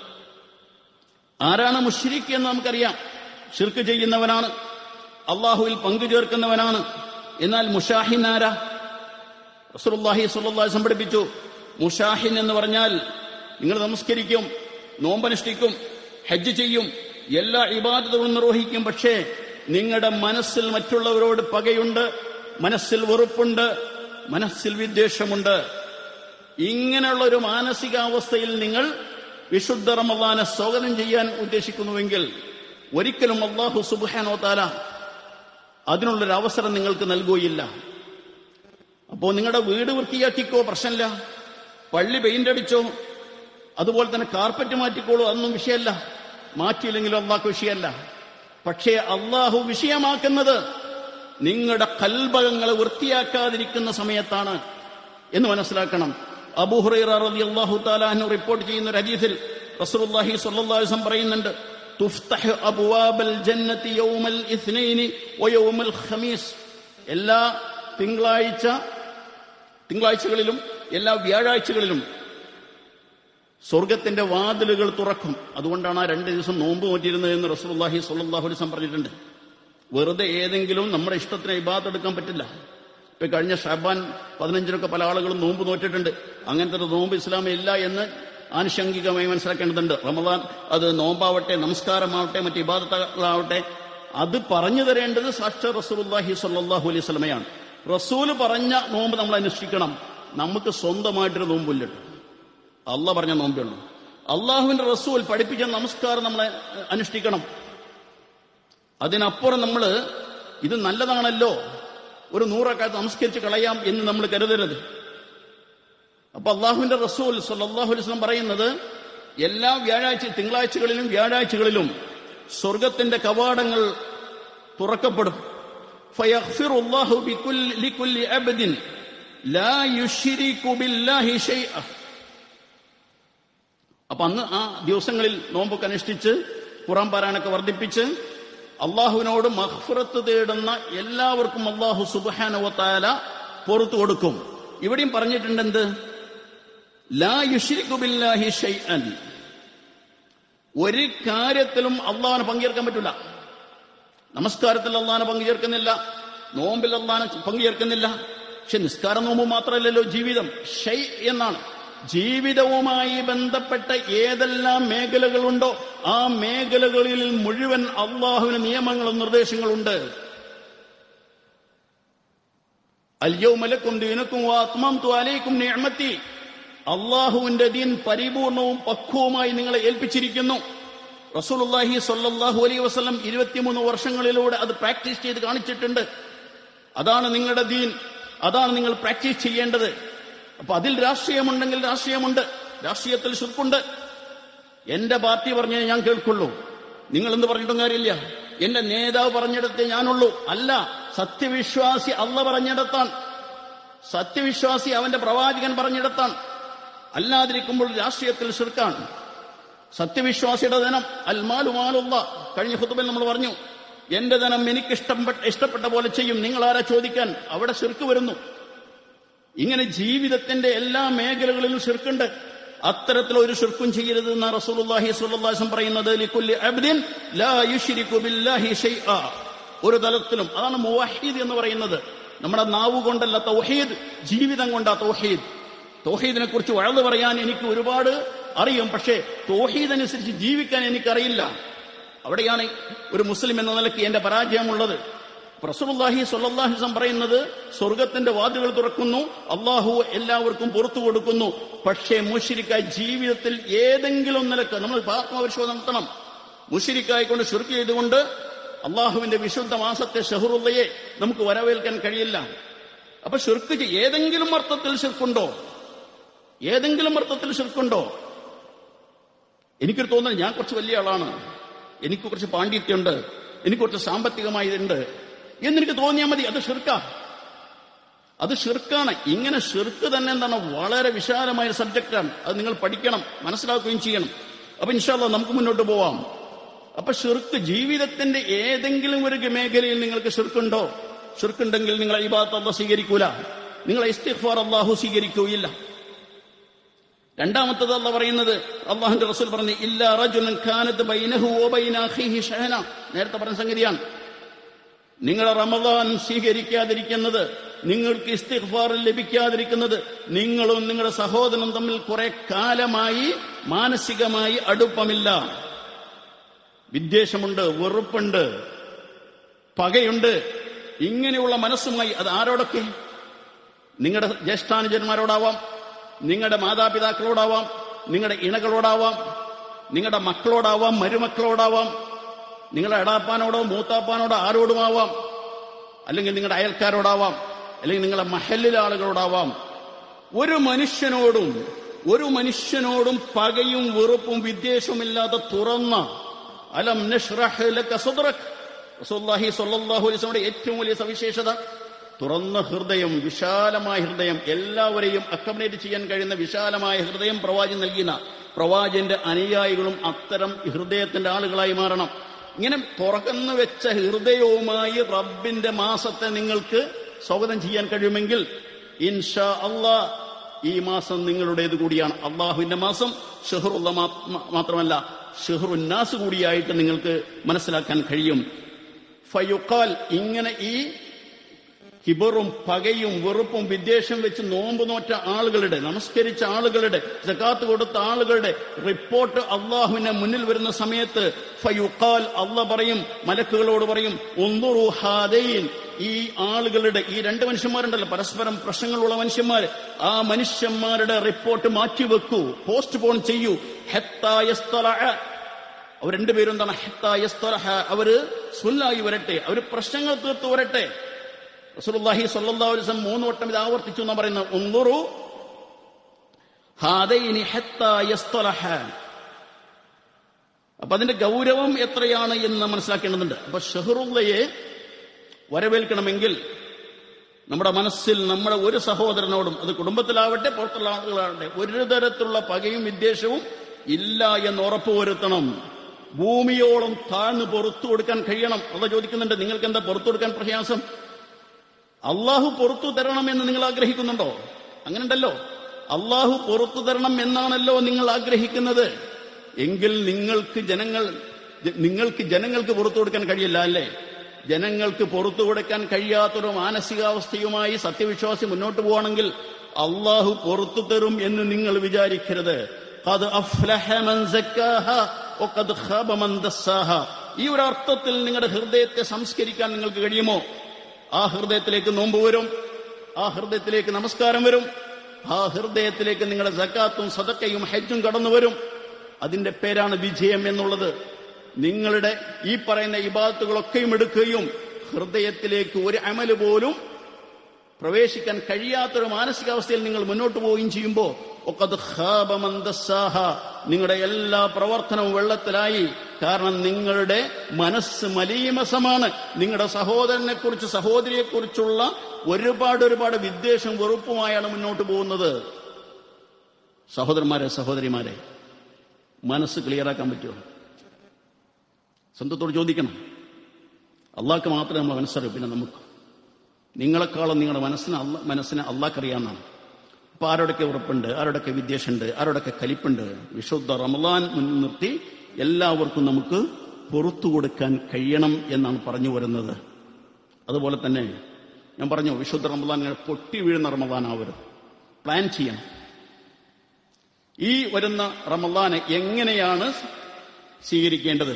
ആരാണ് മുശ്രിക്ക് എന്ന് നമുക്കറിയാം. ശിർക്ക് ചെയ്യുന്നവനാണ്, അള്ളാഹുവിൽ പങ്കു ചേർക്കുന്നവനാണ്. എന്നാൽ മുശാഹിൻ ആരാ? റസൂലുള്ളാഹി സ്വല്ലല്ലാഹു അലൈഹി വസല്ലം പഠിപ്പിച്ചു, മുശാഹിൻ എന്ന് പറഞ്ഞാൽ നിങ്ങൾ നമസ്കരിക്കും, നോമ്പനുഷ്ഠിക്കും, ഹജ്ജ് ചെയ്യും, എല്ലാ ഇബാദത്തുകളും നിർവഹിക്കും, പക്ഷേ നിങ്ങളുടെ മനസ്സിൽ മറ്റുള്ളവരോട് പകയുണ്ട്, മനസ്സിൽ വെറുപ്പുണ്ട്, മനസ്സിൽ വിദ്വേഷമുണ്ട്. ഇങ്ങനെയുള്ള ഒരു മാനസികാവസ്ഥയിൽ നിങ്ങൾ വിശുദ്ധ റമളാനെ സ്വാഗതം ചെയ്യാൻ ഉദ്ദേശിക്കുന്നുവെങ്കിൽ ഒരിക്കലും അല്ലാഹു സുബ്ഹാനഹു വ തആല അതിനുള്ളൊരു അവസരം നിങ്ങൾക്ക് നൽകുകയില്ല. അപ്പോ നിങ്ങളുടെ വീട് വൃത്തിയാക്കിക്കോ, പ്രശ്നമില്ല. പള്ളി പെയിന്റ് അടിച്ചോ, അതുപോലെ തന്നെ കാർപ്പറ്റ് മാറ്റിക്കോളൂ, അതൊന്നും വിഷയമല്ല. മാറ്റിയില്ലെങ്കിലും അള്ളാഹ്ക്ക് വിഷയമല്ല. പക്ഷേ അള്ളാഹു വിഷയമാക്കുന്നത് നിങ്ങളുടെ കൽബകങ്ങളെ വൃത്തിയാക്കാതിരിക്കുന്ന സമയത്താണ് എന്ന് മനസ്സിലാക്കണം. അബൂ ഹുറൈറ റളിയല്ലാഹു തആല അൻഹു റിപ്പോർട്ട് ചെയ്യുന്ന ഒരു ഹദീസിൽ റസൂലുള്ളാഹി സ്വല്ലല്ലാഹു അലൈഹി വസല്ലം പറയുന്നുണ്ട്, തുഫ്തഹു അബ്വാബൽ ജന്നതി യൗമൽ ഇസ്നൈനി വയൗമൽ ഖമീസ്. എല്ലാ തിങ്കളാഴ്ച തിങ്കളാഴ്ചകളിലും എല്ലാ വ്യാഴാഴ്ചകളിലും സ്വർഗത്തിന്റെ വാതിലുകൾ തുറക്കും. അതുകൊണ്ടാണ് ആ രണ്ട് ദിവസം നോമ്പ് നോറ്റിരുന്നത് എന്ന് റസൂലുള്ളാഹി സ്വല്ലല്ലാഹു അലൈഹി വസല്ലം പറഞ്ഞിട്ടുണ്ട്. വെറുതെ ഏതെങ്കിലും നമ്മുടെ ഇഷ്ടത്തിന് ഇബാദത്ത് എടുക്കാൻ പറ്റില്ല. ഇപ്പൊ കഴിഞ്ഞ ഷഅബാൻ പതിനഞ്ചിനൊക്കെ പല ആളുകളും നോമ്പ് നോറ്റിട്ടുണ്ട്. അങ്ങനത്തെ ഒരു നോമ്പ് ഇസ്ലാമിൽ ഇല്ല എന്ന് ആനുഷംഗികമായി മനസ്സിലാക്കേണ്ടതുണ്ട്. റമളാൻ അത് നോമ്പാവട്ടെ, നമസ്കാരമാവട്ടെ, മറ്റ് ഇബാദത്തുകളാവട്ടെ, അത് പറഞ്ഞു തരേണ്ടത് സാക്ഷാൽ റസൂലുള്ളാഹി സ്വല്ലല്ലാഹു അലൈഹി വസല്ലമയാണ്. റസൂല് പറഞ്ഞ നോമ്പ് നമ്മൾ അനുഷ്ഠിക്കണം. നമുക്ക് സ്വന്തമായിട്ടൊരു നോമ്പില്ല, അള്ളാഹ് പറഞ്ഞ നോമ്പുള്ളൂ. അള്ളാഹുവിന്റെ റസൂൽ പഠിപ്പിച്ച നമസ്കാരം നമ്മളെ അനുഷ്ഠിക്കണം. അതിനപ്പുറം നമ്മൾ ഇത് നല്ലതാണല്ലോ, ഒരു നൂറക്കാലത്ത് നമസ്കരിച്ച് കളയാം എന്ന് നമ്മൾ കരുതരുത്. അപ്പൊ അള്ളാഹുവിന്റെ റസൂൽ സ്വല്ലല്ലാഹു അലൈഹി വസല്ലം പറയുന്നത്, എല്ലാ വ്യാഴാഴ്ച തിങ്കളാഴ്ചകളിലും വ്യാഴാഴ്ചകളിലും സ്വർഗത്തിന്റെ കവാടങ്ങൾ തുറക്കപ്പെടും. ഫയഗ്ഫിറുല്ലാഹു ബികുല്ലി ലികുല്ലി അബ്ദിൻ ലാ യുശ്രികു ബില്ലാഹി ശൈഅ. അപ്പൊ അന്ന് ആ ദിവസങ്ങളിൽ നോമ്പൊക്കെ അനുഷ്ഠിച്ച് ഖുർആൻ പാരായണമൊക്കെ വർദ്ധിപ്പിച്ച് അള്ളാഹുവിനോട് മഗ്ഫിറത്ത് തേടുന്ന എല്ലാവർക്കും അള്ളാഹു സുബ്ഹാനഹു വ തആല പുറത്തു കൊടുക്കും. ഇവിടെയും പറഞ്ഞിട്ടുണ്ട് എന്ത്? ലാ യുശ്രികു ബില്ലാഹി ശൈഅൻ. ഒരു കാര്യത്തിലും അള്ളാഹുവിനെ പങ്കുചേർക്കാൻ പറ്റില്ല. നമസ്കാരത്തിൽ അള്ളാഹുവിനെ പങ്കുചേർക്കുന്നില്ല, നോമ്പിൽ അള്ളാഹുവിനെ പങ്കുചേർക്കുന്നില്ല. പക്ഷെ നിസ്കാരം നോമ്പ് മാത്രമല്ലല്ലോ ജീവിതം. ഷൈ എന്നാണ്. ജീവിതവുമായി ബന്ധപ്പെട്ട ഏതെല്ലാം മേഖലകളുണ്ടോ ആ മേഖലകളിൽ മുഴുവൻ അള്ളാഹുവിന് നിയമങ്ങളും നിർദ്ദേശങ്ങളുണ്ട്. അൽയൗമ ലക്കും ദീനുക്കും വഅത്മംതു അലൈക്കും നിഅമതി, അള്ളാഹുവിന്റെ ദീൻ പരിപൂർണവും പക്വവുമായി നിങ്ങളെ ഏൽപ്പിച്ചിരിക്കുന്നു. റസൂലുള്ളാഹി സ്വല്ലല്ലാഹു അലൈഹി വസല്ലം ഇരുപത്തിമൂന്ന് വർഷങ്ങളിലൂടെ അത് പ്രാക്ടീസ് ചെയ്ത് കാണിച്ചിട്ടുണ്ട്. അതാണ് നിങ്ങളുടെ ദീൻ, അതാണ് നിങ്ങൾ പ്രാക്ടീസ് ചെയ്യേണ്ടത്. അപ്പൊ അതിൽ രാഷ്ട്രീയമുണ്ടെങ്കിൽ രാഷ്ട്രീയമുണ്ട്, രാഷ്ട്രീയത്തിൽ ശിർക്കുണ്ട്. എന്റെ പാർട്ടി പറഞ്ഞേ ഞാൻ കേൾക്കുള്ളൂ, നിങ്ങൾ എന്ത് പറഞ്ഞിട്ടും കാര്യമില്ല. എന്റെ നേതാവ് പറഞ്ഞിടത്തേ ഞാനുള്ളൂ. അല്ല, സത്യവിശ്വാസി അള്ള പറഞ്ഞിടത്താൻ, സത്യവിശ്വാസി അവന്റെ പ്രവാചകൻ പറഞ്ഞിടത്താൻ. അല്ലാതിരിക്കുമ്പോൾ രാഷ്ട്രീയത്തിൽ ശിർക്കാണ്. സത്യവിശ്വാസിയുടെ ധനം അൽമാലു മാലുള്ള, കഴിഞ്ഞ ഖുതുബയിൽ നമ്മൾ പറഞ്ഞു, എന്റെ ധനം എനിക്ക് ഇഷ്ടപ്പെട്ട ഇഷ്ടപ്പെട്ട പോലെ ചെയ്യും, നിങ്ങൾ ആരാ ചോദിക്കാൻ? അവിടെ ശിർക്ക് വരുന്നു. ഇങ്ങനെ ജീവിതത്തിന്റെ എല്ലാ മേഖലകളിലും ശിർക്കുണ്ട്. അത്തരത്തിലൊരു ശിർക്കും ചെയ്യരുത് എന്നാ റസൂലുള്ളാഹി സ്വല്ലല്ലാഹു അലൈഹി വസല്ലം പറയുന്നത്. ലികുല്ലി അബ്ദിൻ ലാ യുശ്രികു ബില്ലാഹി ഷൈആ, ഒരു തലത്തിലും. അതാണ് മുവഹീദ് എന്ന് പറയുന്നത്. നമ്മുടെ നാവ് കൊണ്ടല്ല തൗഹീദ്, ജീവിതം കൊണ്ടാ തൗഹീദ്. തൗഹീദിനെ കുറിച്ച് വഅദ് പറയാൻ എനിക്ക് ഒരുപാട് അറിയും, പക്ഷേ തൗഹീദ് അനുസരിച്ച് ജീവിക്കാൻ എനിക്കറിയില്ല. അവിടെയാണ് ഒരു മുസ്ലിം എന്ന നിലയ്ക്ക് എന്റെ പരാജയമുള്ളത്. റസൂലുള്ളാഹി സ്വല്ലല്ലാഹു അലൈഹി വസല്ലം പറയുന്നത്, സ്വർഗത്തിന്റെ വാതിലുകൾ തുറക്കുന്നു, അള്ളാഹു എല്ലാവർക്കും പുറത്തു കൊടുക്കുന്നു. പക്ഷേ മുശ്രിക്കായി ജീവിതത്തിൽ ഏതെങ്കിലും നിലക്ക് നമ്മൾ ആത്മപരിശോധന നടത്തണം. മുശ്രിക്കായിക്കൊണ്ട് ശിർക്ക് ചെയ്തുകൊണ്ട് അള്ളാഹുവിന്റെ വിശുദ്ധ മാസത്തെ ഷഹറുള്ളയെ നമുക്ക് വരവേൽക്കാൻ കഴിയില്ല. അപ്പൊ ശിർക്ക് ഏതെങ്കിലും അർത്ഥത്തിൽ ശിർക്കുണ്ടോ? ഏതെങ്കിലും അർത്ഥത്തിൽ ശിർക്കുണ്ടോ? എനിക്കൊരു തോന്നൽ, ഞാൻ കുറച്ച് വലിയ ആളാണ്, എനിക്ക് കുറച്ച് പാണ്ഡിത്യമുണ്ട്, എനിക്ക് കുറച്ച് സാമ്പത്തികമായി ഇതുണ്ട് എന്നെനിക്ക് തോന്നിയാൽ മതി, അത് ശിർക്കാ, അത് ശിർക്കാണ്. ഇങ്ങനെ ശിർക്ക് തന്നെ എന്താണ് വളരെ വിശാലമായ സബ്ജക്റ്റാണ്. അത് നിങ്ങൾ പഠിക്കണം, മനസ്സിലാക്കുകയും ചെയ്യണം. അപ്പൊ ഇൻഷാ അല്ലാഹ് നമുക്ക് മുന്നോട്ട് പോവാം. അപ്പൊ ശിർക്ക് ജീവിതത്തിന്റെ ഏതെങ്കിലും ഒരു മേഖലയിൽ നിങ്ങൾക്ക് ശിർക്കുണ്ടോ? ശിർക്കുണ്ടെങ്കിൽ നിങ്ങളെ ഇബാദത്ത് അല്ലാഹു സ്വീകരിക്കൂല, നിങ്ങളെ ഇസ്തിഗ്ഫാർ അല്ലാഹു സ്വീകരിക്കുകയില്ല. രണ്ടാമത്തത് അല്ലാഹു പറയുന്നത്, അല്ലാഹുവിന്റെ റസൂൽ പറഞ്ഞു, ഇല്ലാ റജുലൻ കാനത് ബൈനഹു വബൈന അഖീഹി ഷഹന, നേരത്തെ പറഞ്ഞ സംഗതിയാണ്. നിങ്ങളെ റമദാൻ സ്വീകരിക്കാതിരിക്കുന്നത്, നിങ്ങൾക്ക് ഇസ്തിഗ്ഫാർ ലഭിക്കാതിരിക്കുന്നത്, നിങ്ങളും നിങ്ങളുടെ സഹോദരനും തമ്മിൽ കുറെ കാലമായി മാനസികമായി അടുപ്പമില്ല, വിദ്വേഷമുണ്ട്, വെറുപ്പുണ്ട്, പകയുണ്ട്. ഇങ്ങനെയുള്ള മനസ്സുമായി അത് ആരോടൊക്കെ? നിങ്ങളുടെ ജ്യേഷ്ഠാനുജന്മാരോടാവാം, നിങ്ങളുടെ മാതാപിതാക്കളോടാവാം, നിങ്ങളുടെ ഇണകളോടാവാം, നിങ്ങളുടെ മക്കളോടാവാം, മരുമക്കളോടാവാം, നിങ്ങളുടെ എടാപ്പാനോടോ മൂത്താപ്പാനോടോ ആരോടുമാവാം, അല്ലെങ്കിൽ നിങ്ങളുടെ അയൽക്കാരോടാവാം, അല്ലെങ്കിൽ നിങ്ങളുടെ മഹല്ലിലെ ആളുകളോടാവാം. ഒരു മനുഷ്യനോടും ഒരു മനുഷ്യനോടും പകയും വെറുപ്പും വിദ്വേഷവുമില്ലാതെ തുറന്ന അലം നശ്റഹ് ലക സദ്റക്, റസൂലുള്ളാഹി സ്വല്ലല്ലാഹു അലൈഹി വസല്ലം ഏറ്റവും വലിയ സവിശേഷത തുറന്ന ഹൃദയം, വിശാലമായ ഹൃദയം, എല്ലാവരെയും അക്കമഡേറ്റ് ചെയ്യാൻ കഴിയുന്ന വിശാലമായ ഹൃദയം പ്രവാചകൻ നൽകിയ പ്രവാചകന്റെ അനുയായികളും അത്തരം ഹൃദയത്തിന്റെ ആളുകളായി മാറണം. ഇങ്ങനെ തുറന്നു വെച്ച ഹൃദയവുമായി റബ്ബിന്റെ മാസത്തെ നിങ്ങൾക്ക് സ്വാഗതം ചെയ്യാൻ കഴിയുമെങ്കിൽ ഇൻഷാ അല്ലാഹ് ഈ മാസം നിങ്ങളുടേത് കൂടിയാണ്. അള്ളാഹുവിന്റെ മാസം ഷഹറുള്ള മാത്രമല്ല, ഷഹറുന്നാസ് കൂടിയായിട്ട് നിങ്ങൾക്ക് മനസ്സിലാക്കാൻ കഴിയും. ഫയുഖാൽ, ഇങ്ങനെ ഈ കിബറും പകയും വെറുപ്പും വിദ്വേഷം വെച്ച് നോമ്പ് നോറ്റ ആളുകളുടെ, നമസ്കരിച്ച ആളുകളുടെ, സകാത്ത് കൊടുത്ത ആളുകളുടെ റിപ്പോർട്ട് അള്ളാഹുവിന്റെ മുന്നിൽ വരുന്ന സമയത്ത് ഫയുഖാൽ, അള്ളാഹ് പറയും, മലക്കുകളോട് പറയും, ഉൻദുറു ഹാദൈൻ, ഈ ആളുകളുടെ, ഈ രണ്ട് മനുഷ്യന്മാരുണ്ടല്ലോ പരസ്പരം പ്രശ്നങ്ങളുള്ള മനുഷ്യന്മാർ, ആ മനുഷ്യന്മാരുടെ റിപ്പോർട്ട് മാറ്റിവെക്കൂ, പോസ്റ്റ് പോൺ ചെയ്യൂ. ഹത്താ യസ്തലഅ, അവർ രണ്ടുപേരും എന്താണ്? ഹത്താ യസ്തലഅ, അവര് സുല്ലായി വരട്ടെ, അവര് പ്രശ്നങ്ങൾ തീർത്തു വരട്ടെ. റസൂലുള്ളാഹി സ്വല്ലല്ലാഹു അലൈഹി വസല്ലം മൂന്ന് വട്ടം ഇത് ആവർത്തിച്ചു എന്നാ പറയുന്നത്. ഉൻദുറു ഹാദൈനി ഹത്താ യസ്തലഹ. അപ്പൊ അതിന്റെ ഗൗരവം എത്രയാണ് എന്ന് മനസ്സിലാക്കേണ്ടതുണ്ട്. അപ്പൊ ഷഹറുള്ളയെ വരവേൽക്കണമെങ്കിൽ നമ്മുടെ മനസ്സിൽ നമ്മുടെ ഒരു സഹോദരനോടും, അത് കുടുംബത്തിലാവട്ടെ പുറത്തുള്ള ആളുകളാവട്ടെ, ഒരു തരത്തിലുള്ള പകയും വിദ്വേഷവും ഇല്ല എന്ന് ഉറപ്പുവരുത്തണം. ഭൂമിയോളം താഴ്ന്നു പുറത്തു കൊടുക്കാൻ കഴിയണം. അത് ചോദിക്കുന്നുണ്ട്, നിങ്ങൾക്ക് എന്താ പുറത്തു കൊടുക്കാൻ പ്രയാസം? അള്ളാഹു പുറത്തു തരണമെന്ന് നിങ്ങൾ ആഗ്രഹിക്കുന്നുണ്ടോ? അങ്ങനെ ഉണ്ടല്ലോ, അള്ളാഹു പുറത്തു തരണം എന്നാണല്ലോ നിങ്ങൾ ആഗ്രഹിക്കുന്നത്. എങ്കിൽ നിങ്ങൾക്ക് ജനങ്ങൾ നിങ്ങൾക്ക് ജനങ്ങൾക്ക് പുറത്തു കൊടുക്കാൻ കഴിയില്ല അല്ലേ? ജനങ്ങൾക്ക് പുറത്തു കൊടുക്കാൻ കഴിയാത്തൊരു മാനസികാവസ്ഥയുമായി സത്യവിശ്വാസി മുന്നോട്ട് പോവാണെങ്കിൽ അള്ളാഹു പുറത്തു തരും എന്ന് നിങ്ങൾ വിചാരിക്കരുത്. ഖദ് അഫ്ലഹ മൻ സക്കാഹ വഖദ് ഖാബ മൻ ദസ്സാഹ. ഈ ഒരു അർത്ഥത്തിൽ നിങ്ങളുടെ ഹൃദയത്തെ സംസ്കരിക്കാൻ നിങ്ങൾക്ക് കഴിയുമോ? ആ ഹൃദയത്തിലേക്ക് നോമ്പ് വരും, ആ ഹൃദയത്തിലേക്ക് നമസ്കാരം വരും. ആ ഹൃദയത്തിലേക്ക് നിങ്ങളുടെ സക്കാത്തും സദക്കയും ഹജ്ജും കടന്നു വരും. അതിന്റെ പേരാണ് വിജയം എന്നുള്ളത്. നിങ്ങളുടെ ഈ പറയുന്ന ഇബാദത്തുകളൊക്കെയും എടുക്കുകയും ഹൃദയത്തിലേക്ക് ഒരു അമല് പോലും പ്രവേശിക്കാൻ കഴിയാത്തൊരു മാനസികാവസ്ഥയിൽ നിങ്ങൾ മുന്നോട്ട് പോവുകയും ചെയ്യുമ്പോൾ ഒക്കത് ഖാബ മൻ ദസ്സാഹ, നിങ്ങളുടെ എല്ലാ പ്രവർത്തനവും വെള്ളത്തിലായി. കാരണം നിങ്ങളുടെ മനസ്സ് മലീമസമാണ്. നിങ്ങളുടെ സഹോദരനെ കുറിച്ച് സഹോദരിയെക്കുറിച്ചുള്ള ഒരുപാട് ഒരുപാട് വിദ്വേഷം വെറുപ്പുമായാണ് മുന്നോട്ട് പോകുന്നത്. സഹോദരന്മാരെ സഹോദരിമാരെ, മനസ്സ് ക്ലിയറാക്കാൻ പറ്റുമോ? സ്വന്തത്തോട് ചോദിക്കണം. അള്ളാഹ്ക്ക് മാത്രമേ നമ്മൾ മനസ്സറിയൂ. പിന്നെ നമുക്ക് നിങ്ങളെക്കാളും നിങ്ങളുടെ മനസ്സിന് അല്ല മനസ്സിനെ അള്ളാഹ്ക്കറിയാമെന്നാണ്. അപ്പൊ ആരോടൊക്കെ ഉറപ്പുണ്ട്, ആരോടൊക്കെ വിദ്വേഷമുണ്ട്, ആരോടൊക്കെ കലിപ്പുണ്ട്. വിശുദ്ധ റമളാൻ മുൻനിർത്തി എല്ലാവർക്കും നമുക്ക് പുറത്തു കൊടുക്കാൻ കഴിയണം എന്നാണ് പറഞ്ഞു വരുന്നത്. അതുപോലെ തന്നെ ഞാൻ പറഞ്ഞു, വിശുദ്ധ റമളാൻ പൊട്ടി വീഴുന്ന റമളാനാവരുത്. പ്ലാൻ ചെയ്യണം. ഈ വരുന്ന റമളാനെ എങ്ങനെയാണ് സ്വീകരിക്കേണ്ടത്?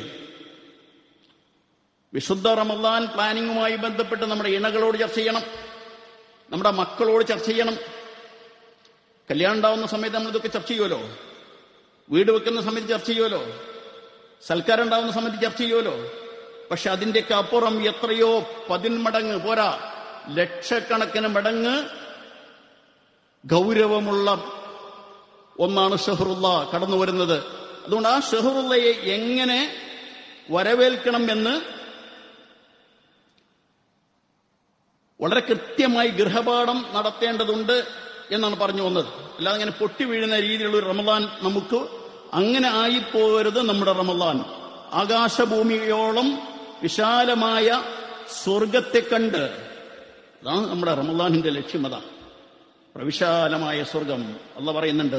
വിശുദ്ധ റമളാൻ പ്ലാനിങ്ങുമായി ബന്ധപ്പെട്ട് നമ്മുടെ ഇണകളോട് ചർച്ച ചെയ്യണം, നമ്മുടെ മക്കളോട് ചർച്ച ചെയ്യണം. കല്യാണം ഉണ്ടാവുന്ന സമയത്ത് നമ്മൾ ഇതൊക്കെ ചർച്ച ചെയ്യുമല്ലോ, വീട് വെക്കുന്ന സമയത്ത് ചർച്ച ചെയ്യുമല്ലോ, സൽക്കാരം ഉണ്ടാവുന്ന സമയത്ത് ചർച്ച ചെയ്യുമല്ലോ. പക്ഷെ അതിന്റെയൊക്കെ അപ്പുറം എത്രയോ പതിന്മടങ്ങ് പോരാ, ലക്ഷക്കണക്കിന് മടങ്ങ് ഗൗരവമുള്ള ഒന്നാണ് ഷഹറുള്ള കടന്നു വരുന്നത്. അതുകൊണ്ട് ആ ഷഹറുള്ളയെ എങ്ങനെ വരവേൽക്കണം എന്ന് വളരെ കൃത്യമായി ഗൃഹപാഠം നടത്തേണ്ടതുണ്ട് എന്നാണ് പറഞ്ഞു വന്നത്. അല്ലാതെ ഇങ്ങനെ പൊട്ടി വീഴുന്ന രീതിയിലുള്ള ഒരു റമളാൻ നമുക്ക് അങ്ങനെ ആയിപ്പോകരുത്. നമ്മുടെ റമളാൻ ആകാശഭൂമിയോളം വിശാലമായ സ്വർഗത്തെ കണ്ട്, അതാണ് നമ്മുടെ റമളാനിന്റെ ലക്ഷ്യം. അതാ പ്രവിശാലമായ സ്വർഗം. അല്ലാഹ് പറയുന്നുണ്ട്,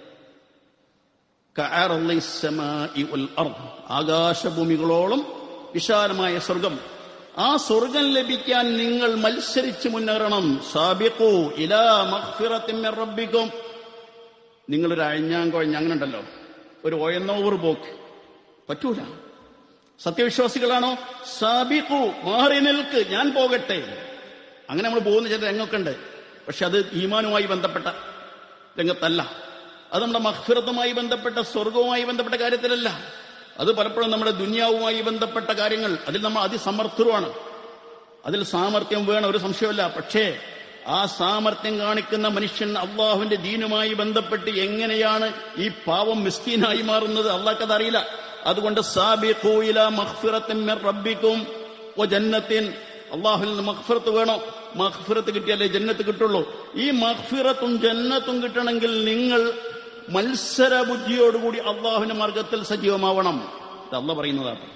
ആകാശഭൂമികളോളം വിശാലമായ സ്വർഗം. ആ സ്വർഗം ലഭിക്കാൻ നിങ്ങൾ മത്സരിച്ച് മുന്നേറണം. സാബിഖൂ ഇലാ മഗ്ഫിറത്തിൻ മിർ റബ്ബിക്കും. നിങ്ങളൊരു അഴിഞ്ഞാങ്കൊഴഞ്ഞ അങ്ങനെ ഉണ്ടല്ലോ, ഒരു ഒയന്നോവർ പോക്ക് പറ്റൂല. സത്യവിശ്വാസികളാണോ? സാബിഖൂ, മാറി നിൽക്ക്, ഞാൻ പോകട്ടെ. അങ്ങനെ നമ്മൾ പോകുന്ന ചില രംഗമൊക്കെ ഉണ്ട്. പക്ഷെ അത് ഈമാനുമായി ബന്ധപ്പെട്ട രംഗത്തല്ല. അത് നമ്മുടെ മഗ്ഫിറത്തുമായി ബന്ധപ്പെട്ട സ്വർഗവുമായി ബന്ധപ്പെട്ട കാര്യത്തിലല്ല. അത് പലപ്പോഴും നമ്മുടെ ദുനിയാവുമായി ബന്ധപ്പെട്ട കാര്യങ്ങൾ. അതിൽ നമ്മൾ അതിസമർത്ഥരുമാണ്, അതിൽ സാമർത്ഥ്യം വേണം, ഒരു സംശയമല്ല. പക്ഷേ ആ സാമർത്ഥ്യം കാണിക്കുന്ന മനുഷ്യൻ അള്ളാഹുവിന്റെ ദീനുമായി ബന്ധപ്പെട്ട് എങ്ങനെയാണ് ഈ പാവം മിസ്കീനായി മാറുന്നത്? അള്ളാഹ്ക്കത് അറിയില്ല. അതുകൊണ്ട് സാബിഖൂ ഇലാ മഗ്ഫിറത്തിൻ മിർ റബ്ബിക്കും വ ജന്നത്തിൻ, അള്ളാഹുവിൽ നിന്ന് മഗ്ഫിറത്ത് വേണം. മഗ്ഫിറത്ത് കിട്ടിയാലേ ജന്നത്ത് കിട്ടുള്ളൂ. ഈ മഗ്ഫിറത്തും ജന്നത്തും കിട്ടണമെങ്കിൽ നിങ്ങൾ മത്സര ബുദ്ധിയോടുകൂടി അള്ളാഹുവിന്റെ മാർഗത്തിൽ സജീവമാവണം. ഇത് അള്ളാഹ് പറയുന്നതാണ്.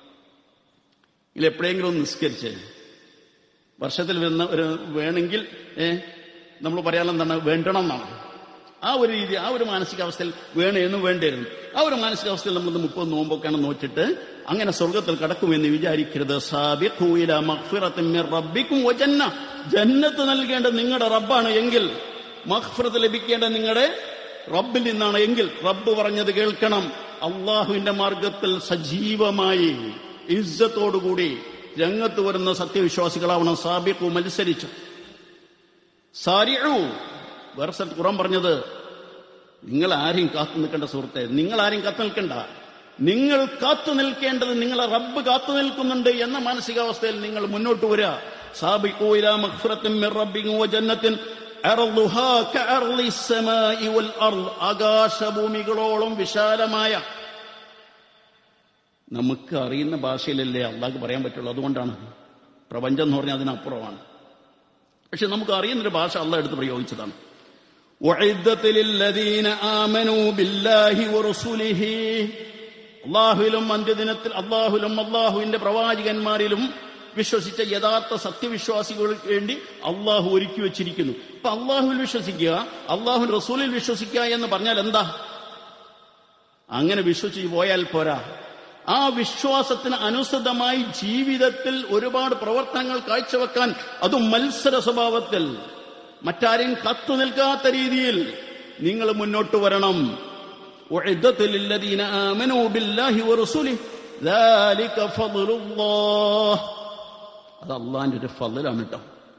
ഇതിൽ എപ്പോഴെങ്കിലും ഒന്ന് നിസ്കരിച്ച് വർഷത്തിൽ വരുന്ന ഒരു വേണമെങ്കിൽ ഏഹ് നമ്മൾ പറയാനെന്താണ്, വേണ്ടണം എന്നാണ്. ആ ഒരു രീതി, ആ ഒരു മാനസികാവസ്ഥയിൽ വേണമെന്നും വേണ്ടിയിരുന്നു. ആ ഒരു മാനസികാവസ്ഥയിൽ നമ്മൾ മുപ്പത് നോമ്പൊക്കെയാണ് നോക്കിയിട്ട് അങ്ങനെ സ്വർഗത്തിൽ കടക്കുമെന്ന് വിചാരിക്കരുത്. സാബിഖൂ ഇലാ മഗ്ഫിറത്തിൻ മിർ റബ്ബിക്കും വ ജന്ന, ജന്നത്ത് നൽകേണ്ടത് നിങ്ങളുടെ റബ്ബാണ് എങ്കിൽ, മഗ്ഫിറത്ത് ലഭിക്കേണ്ടത് നിങ്ങളുടെ റബ്ബിൽ നിന്നാണ് എങ്കിൽ, റബ്ബ് പറഞ്ഞത് കേൾക്കണം. അള്ളാഹുവിന്റെ മാർഗത്തിൽ സജീവമായി ഇസ്സത്തോടുകൂടി രംഗത്ത് വരുന്ന സത്യവിശ്വാസികളാവണം. സാബിഖൂ, മത്സരിച്ചു. സാരിഉ, വേറെ സ്ഥലത്ത് ഖുർആൻ പറഞ്ഞത് നിങ്ങൾ ആരെയും കാത്തു നിൽക്കേണ്ട സുഹൃത്തെ, നിങ്ങൾ ആരെയും കാത്തു നിൽക്കണ്ട. നിങ്ങൾ കാത്തു നിൽക്കേണ്ടത് നിങ്ങളെ റബ്ബ് കാത്തു നിൽക്കുന്നുണ്ട് എന്ന മാനസികാവസ്ഥയിൽ നിങ്ങൾ മുന്നോട്ട് വരിക. സാബിഖൂ ഇലാ മഗ്ഫിറത്തിൻ മിർ റബ്ബിക്കും വ ജന്നത്തിൻ അർളുഹാ കഅർളി സ്സമാഇ വൽ അർള്, ആകാശഭൂമികളോളം വിശാലമായ. നമുക്ക് അറിയുന്ന ഭാഷയിലല്ലേ അള്ളാഹ്ക്ക് പറയാൻ പറ്റുള്ളൂ. അതുകൊണ്ടാണ് പ്രപഞ്ചം എന്ന് പറഞ്ഞാൽ അതിനപ്പുറമാണ്. പക്ഷെ നമുക്ക് അറിയുന്നൊരു ഭാഷ അള്ളാഹ് എടുത്ത് പ്രയോഗിച്ചതാണ്. ഉഇദ്ദത ലില്ലദീന ആമനൂ ബില്ലാഹി വറസൂലിഹി, അള്ളാഹുവിലും അന്ത്യദിനത്തിൽ അള്ളാഹുലും അള്ളാഹുവിന്റെ പ്രവാചകന്മാരിലും വിശ്വസിച്ച യഥാർത്ഥ സത്യവിശ്വാസികൾക്ക് വേണ്ടി അള്ളാഹു ഒരുക്കി വെച്ചിരിക്കുന്നു. ഇപ്പൊ അള്ളാഹുവിൽ വിശ്വസിക്കുക, അള്ളാഹു റസൂലിൽ വിശ്വസിക്കുക എന്ന് പറഞ്ഞാൽ എന്താ? അങ്ങനെ വിശ്വസിച്ച് പോയാൽ പോരാ. ആ വിശ്വാസത്തിന് അനുസൃതമായി ജീവിതത്തിൽ ഒരുപാട് പ്രവർത്തനങ്ങൾ കാഴ്ചവെക്കാൻ, അതും മത്സര സ്വഭാവത്തിൽ, മറ്റാരെയും കത്തു നിൽക്കാത്ത രീതിയിൽ നിങ്ങൾ മുന്നോട്ട് വരണം. ഉഇദ്ദത ലില്ലദീന ആമനൂ ബില്ലാഹി വറസൂലിഹി ദാലിക ഫദ്ലുല്ലാഹ്, അത് അള്ളാഹിന്റെ ഒരു ഫദ്ലാണ് കേട്ടോ.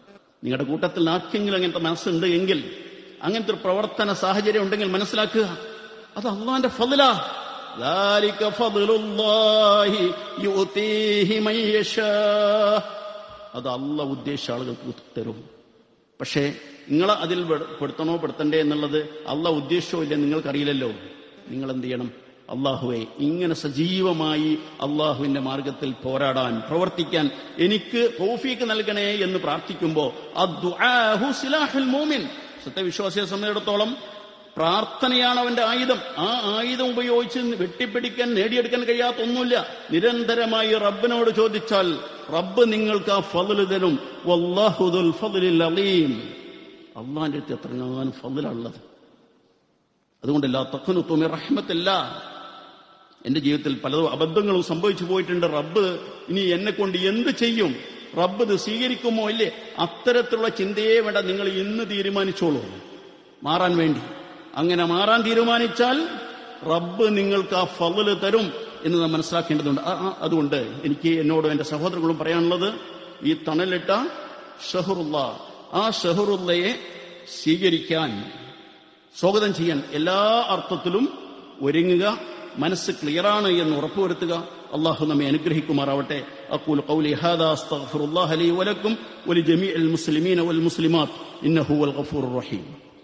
നിങ്ങളുടെ കൂട്ടത്തിൽ ആർക്കെങ്കിലും അങ്ങനത്തെ മനസ്സുണ്ട് എങ്കിൽ, അങ്ങനത്തെ ഒരു പ്രവർത്തന സാഹചര്യം ഉണ്ടെങ്കിൽ മനസ്സിലാക്കുക, അത് അള്ളാന്റെ ഫദ്ലാ. ذلك فضل الله يؤتيه من يشاء. അത് അള്ളാഹ് ഉദ്ദേശിച്ച ആളുകൾക്ക് തരും. പക്ഷേ നിങ്ങൾ അതിൽ പെടുത്തണോ പെടുത്തണ്ടേ എന്നുള്ളത് അള്ളാഹ് ഉദ്ദേശിച്ചോ ഇല്ല നിങ്ങൾക്കറിയില്ലല്ലോ. നിങ്ങൾ എന്ത് ചെയ്യണം? അള്ളാഹുവെ, ഇങ്ങനെ സജീവമായി അള്ളാഹുവിന്റെ മാർഗത്തിൽ പോരാടാൻ, പ്രവർത്തിക്കാൻ എനിക്ക് തൗഫീക്ക് നൽകണേ എന്ന് പ്രാർത്ഥിക്കുമ്പോൾ അദ്ദുആഹു സിലാഹുൽ മുഅ്മിൻ, സത്യവിശ്വാസിയെ സംബന്ധിച്ചിടത്തോളം പ്രാർത്ഥനയാണ് അവന്റെ ആയുധം. ആ ആയുധം ഉപയോഗിച്ച് വെട്ടിപ്പിടിക്കാൻ, നേടിയെടുക്കാൻ കഴിയാത്ത ഒന്നുമില്ല. നിരന്തരമായി റബ്ബിനോട് ചോദിച്ചാൽ റബ്ബ് നിങ്ങൾക്ക് ആ ഫദ്ല് തരും. വല്ലാഹു ദുൽ ഫദ്ലിൽ അലീം. അള്ളാന്റെ അടുത്ത് എത്രങ്ങാനും ഫദ്ലുള്ളത്. അതുകൊണ്ട് ലാ തഖ്നതു മിർ റഹ്മത്തില്ലാ. എന്റെ ജീവിതത്തിൽ പലതും അബദ്ധങ്ങളും സംഭവിച്ചു പോയിട്ടുണ്ട്. റബ്ബ് ഇനി എന്നെ കൊണ്ട് എന്ത് ചെയ്യും, റബ്ബ് ഇത് സ്വീകരിക്കുമോ ഇല്ലേ, അത്തരത്തിലുള്ള ചിന്തയെ വേണ്ട. നിങ്ങൾ ഇന്ന് തീരുമാനിച്ചോളൂ മാറാൻ വേണ്ടി. അങ്ങനെ മാറാൻ തീരുമാനിച്ചാൽ റബ്ബ് നിങ്ങൾക്ക് ആ ഫദ്ല് തരും എന്ന് നാം മനസ്സിലാക്കേണ്ടതുണ്ട്. അതുകൊണ്ട് എനിക്ക് എന്നോടും എന്റെ സഹോദരങ്ങളും പറയാനുള്ളത്, ഈ തണലിട്ട ഷഹറുള്ള, ആ ഷഹറുള്ളയെ സ്വീകരിക്കാൻ, സ്വാഗതം ചെയ്യാൻ എല്ലാ അർത്ഥത്തിലും ഒരുങ്ങുക. മനസ്സ് ക്ലിയറാണ് എന്ന് ഉറപ്പുവരുത്തുക. അള്ളാഹു നമ്മെ അനുഗ്രഹിക്കുമാറാവട്ടെ. അഖൂലു ഖൗലി ഹാദാ അസ്തഗ്ഫിറുല്ലാഹ ലി വലക്കും വലിജമീഇൽ മുസ്ലിമീന വൽ മുസ്ലിമാത്ത് ഇന്നഹു ഹുവൽ ഗഫൂറുർ റഹീം.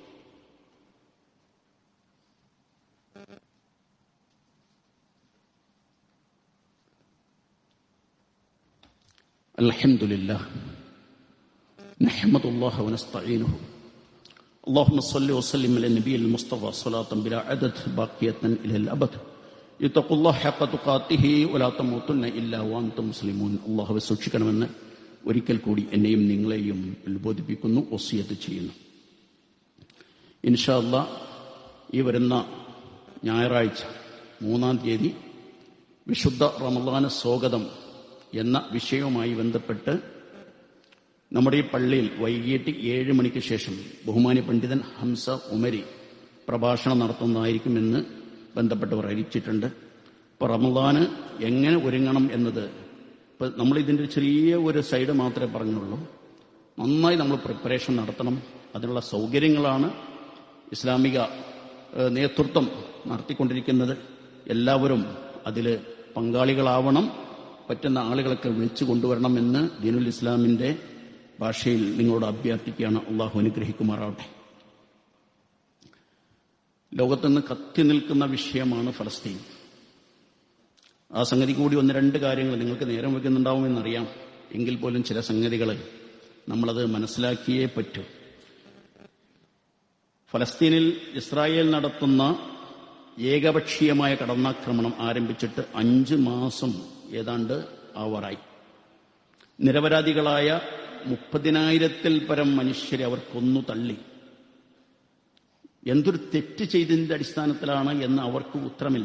അൽഹംദുലില്ലാ നഹ്മദുല്ലാഹ വനസ്തഈനുഹു اللهم صل وسلم على النبي المصطفى صلاة بلا عدد باقية إلى الأبد اتقوا الله حق تقاته ولا تموتن إلا وأنتم مسلمون. അല്ലാഹുവേ സൂക്ഷിക്കണമെന്ന് ഒരിക്കൽ കൂടി എന്നെയും നിങ്ങളെയും ഉത്ബോധിപ്പിക്കുന്നു, വസിയത്ത് ചെയ്യുന്നു. ഇൻഷാ അല്ലാഹ് ഈ വരുന്ന ഞായറാഴ്ച മൂന്നാം തീയതി വിശുദ്ധ റമളാന് സ്വാഗതം എന്ന വിഷയവുമായി ബന്ധപ്പെട്ട് നമ്മുടെ ഈ പള്ളിയിൽ വൈകിട്ട് ഏഴ് മണിക്ക് ശേഷം ബഹുമാന്യ പണ്ഡിതൻ ഹംസ ഉമരി പ്രഭാഷണം നടത്തുന്നതായിരിക്കുമെന്ന് ബന്ധപ്പെട്ടവർ അറിയിച്ചിട്ടുണ്ട്. ഇപ്പൊ റമളാന് എങ്ങനെ ഒരുങ്ങണം എന്നത് ഇപ്പൊ നമ്മളിതിൻ്റെ ചെറിയ ഒരു സൈഡ് മാത്രമേ പറഞ്ഞുള്ളൂ. നന്നായി നമ്മൾ പ്രിപ്പറേഷൻ നടത്തണം. അതിനുള്ള സൗകര്യങ്ങളാണ് ഇസ്ലാമിക നേതൃത്വം നടത്തിക്കൊണ്ടിരിക്കുന്നത്. എല്ലാവരും അതിൽ പങ്കാളികളാവണം. പറ്റുന്ന ആളുകളൊക്കെ വിളിച്ചു കൊണ്ടുവരണമെന്ന് ദീനുൽ ഇസ്ലാമിന്റെ ഭാഷയിൽ നിങ്ങളോട് അഭ്യർത്ഥിക്കുകയാണ്. അള്ളാഹു അനുഗ്രഹിക്കുമാറാവട്ടെ. ലോകത്തുനിന്ന് കത്തി നിൽക്കുന്ന വിഷയമാണ് ഫലസ്തീൻ. ആ സംഗതി കൂടി ഒന്ന് രണ്ട് കാര്യങ്ങൾ നിങ്ങൾക്ക് നേരം വയ്ക്കുന്നുണ്ടാവുമെന്നറിയാം. എങ്കിൽ പോലും ചില സംഗതികൾ നമ്മളത് മനസ്സിലാക്കിയേ പറ്റൂ. ഫലസ്തീനിൽ ഇസ്രായേൽ നടത്തുന്ന ഏകപക്ഷീയമായ കടന്നാക്രമണം ആരംഭിച്ചിട്ട് അഞ്ച് മാസം ഏതാണ്ട് ആവാറായി. നിരപരാധികളായ മുപ്പതിനായിരത്തിൽ പരം മനുഷ്യരെ അവർ കൊന്നു തള്ളി. എന്തൊരു തെറ്റ് ചെയ്തതിന്റെ അടിസ്ഥാനത്തിലാണ് എന്ന് അവർക്ക് ഉത്തരമില്ല.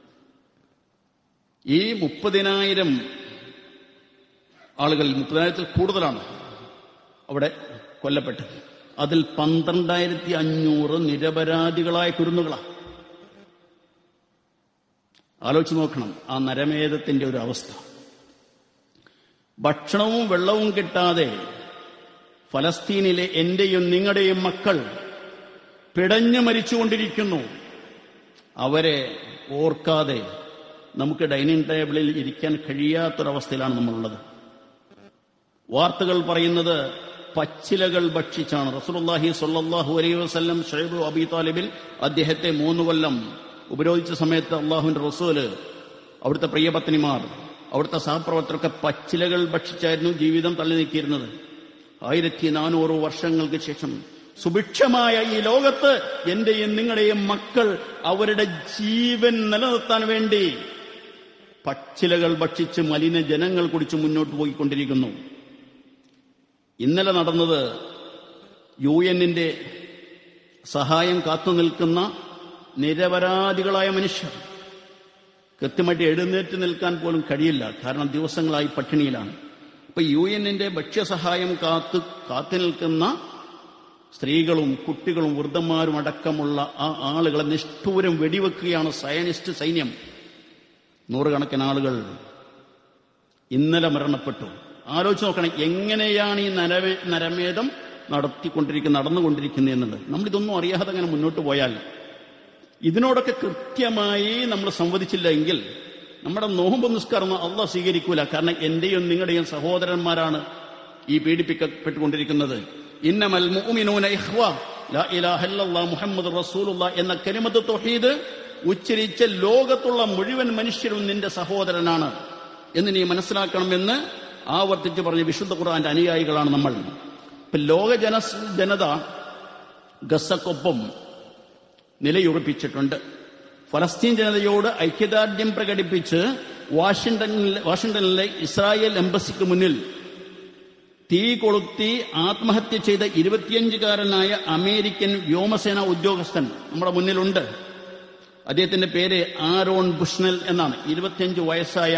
ഈ മുപ്പതിനായിരം ആളുകൾ, മുപ്പതിനായിരത്തിൽ കൂടുതലാണ് അവിടെ കൊല്ലപ്പെട്ടത്. അതിൽ പന്ത്രണ്ടായിരത്തി അഞ്ഞൂറ് നിരപരാധികളായ കുരുന്നുകളാണ്. ആലോചിച്ച് നോക്കണം ആ നരമേധത്തിന്റെ ഒരു അവസ്ഥ. ഭക്ഷണവും വെള്ളവും കിട്ടാതെ ഫലസ്തീനിലെ എന്റെയും നിങ്ങളുടെയും മക്കൾ പിടഞ്ഞു മരിച്ചുകൊണ്ടിരിക്കുന്നു. അവരെ ഓർക്കാതെ നമുക്ക് ഡൈനിങ് ടേബിളിൽ ഇരിക്കാൻ കഴിയാത്തൊരവസ്ഥയിലാണ് നമ്മളുള്ളത്. വാർത്തകൾ പറയുന്നത് പച്ചിലകൾ ഭക്ഷിച്ചാണ്. റസൂലുള്ളാഹി സ്വല്ലല്ലാഹു അലൈഹി വസല്ലം ശുഐബ് അബീ താലിബിൽ അദ്ദേഹത്തെ മൂന്ന് കൊല്ലം ഉപരോധിച്ച സമയത്ത് അള്ളാഹുവിന്റെ റസൂല്, അവിടുത്തെ പ്രിയപത്നിമാർ, അവിടുത്തെ സഹപ്രവർത്തകരൊക്കെ പച്ചിലകൾ ഭക്ഷിച്ചായിരുന്നു ജീവിതം തള്ളി നീക്കിയിരുന്നത്. ആയിരത്തി നാനൂറ് വർഷങ്ങൾക്ക് ശേഷം സുഭിക്ഷമായ ഈ ലോകത്ത് എന്റെയും നിങ്ങളുടെയും മക്കൾ അവരുടെ ജീവൻ നിലനിർത്താൻ വേണ്ടി പച്ചിലകൾ ഭക്ഷിച്ച് മലിനജലങ്ങൾ കുടിച്ച് മുന്നോട്ട് പോയിക്കൊണ്ടിരിക്കുന്നു. ഇന്നലെ നടന്നത് യു എന്നിന്റെ സഹായം കാത്തുനിൽക്കുന്ന നിരപരാധികളായ മനുഷ്യർ കൃത്യമായിട്ട് എഴുന്നേറ്റ് നിൽക്കാൻ പോലും കഴിയില്ല. കാരണം ദിവസങ്ങളായി പട്ടിണിയിലാണ്. ഇപ്പൊ യു എന്നിന്റെ ഭക്ഷ്യസഹായം കാത്ത് കാത്തു നിൽക്കുന്ന സ്ത്രീകളും കുട്ടികളും വൃദ്ധന്മാരും അടക്കമുള്ള ആ ആളുകളെ നിഷ്ഠൂരം വെടിവെക്കുകയാണ് സയനിസ്റ്റ് സൈന്യം. നൂറുകണക്കിന് ആളുകൾ ഇന്നലെ മരണപ്പെട്ടു. ആലോചിച്ച് നോക്കണം, എങ്ങനെയാണ് ഈ നരമേ നരമേധം നടത്തിക്കൊണ്ടിരിക്കുന്നത് നടന്നുകൊണ്ടിരിക്കുന്നത് എന്നുള്ളത്. നമ്മളിതൊന്നും അറിയാതെ അങ്ങനെ മുന്നോട്ട് പോയാൽ, ഇതിനോടൊക്കെ കൃത്യമായി നമ്മൾ സംവദിച്ചില്ല എങ്കിൽ നമ്മുടെ നോമ്പ് നിസ്കാരം അള്ളാഹ് സ്വീകരിക്കൂല. കാരണം എന്റെയും നിങ്ങളുടെയും സഹോദരന്മാരാണ് ഈ പീഡിപ്പിക്കപ്പെട്ടുകൊണ്ടിരിക്കുന്നത്. ഇന്നമൽ മുഅ്മിനൂന ഇഖ്വ ലാ ഇലാഹ ഇല്ലല്ലാഹ് മുഹമ്മദുർ റസൂലുള്ളാഹ് എന്ന കലിമത്ത് തൗഹീദ് ഉച്ചരിച്ച ലോകത്തുള്ള മുഴുവൻ മനുഷ്യരും നിന്റെ സഹോദരനാണ് എന്ന് നീ മനസ്സിലാക്കണമെന്ന് ആവർത്തിച്ച് പറഞ്ഞ വിശുദ്ധ ഖുർആന്റെ അനുയായികളാണ് നമ്മൾ. ഇപ്പൊ ലോക ജന ജനത ഗസക്കൊപ്പം നിലയുറപ്പിച്ചിട്ടുണ്ട്. ഫലസ്തീൻ ജനതയോട് ഐക്യദാർഢ്യം പ്രകടിപ്പിച്ച് വാഷിംഗ്ടണിലെ വാഷിംഗ്ടണിലെ ഇസ്രായേൽ എംബസിക്ക് മുന്നിൽ തീ കൊളുത്തി ആത്മഹത്യ ചെയ്ത ഇരുപത്തിയഞ്ചുകാരനായ അമേരിക്കൻ വ്യോമസേന ഉദ്യോഗസ്ഥൻ നമ്മുടെ മുന്നിലുണ്ട്. അദ്ദേഹത്തിന്റെ പേര് ആരോൺ ബുഷ്നൽ എന്നാണ്. ഇരുപത്തിയഞ്ച് വയസ്സായ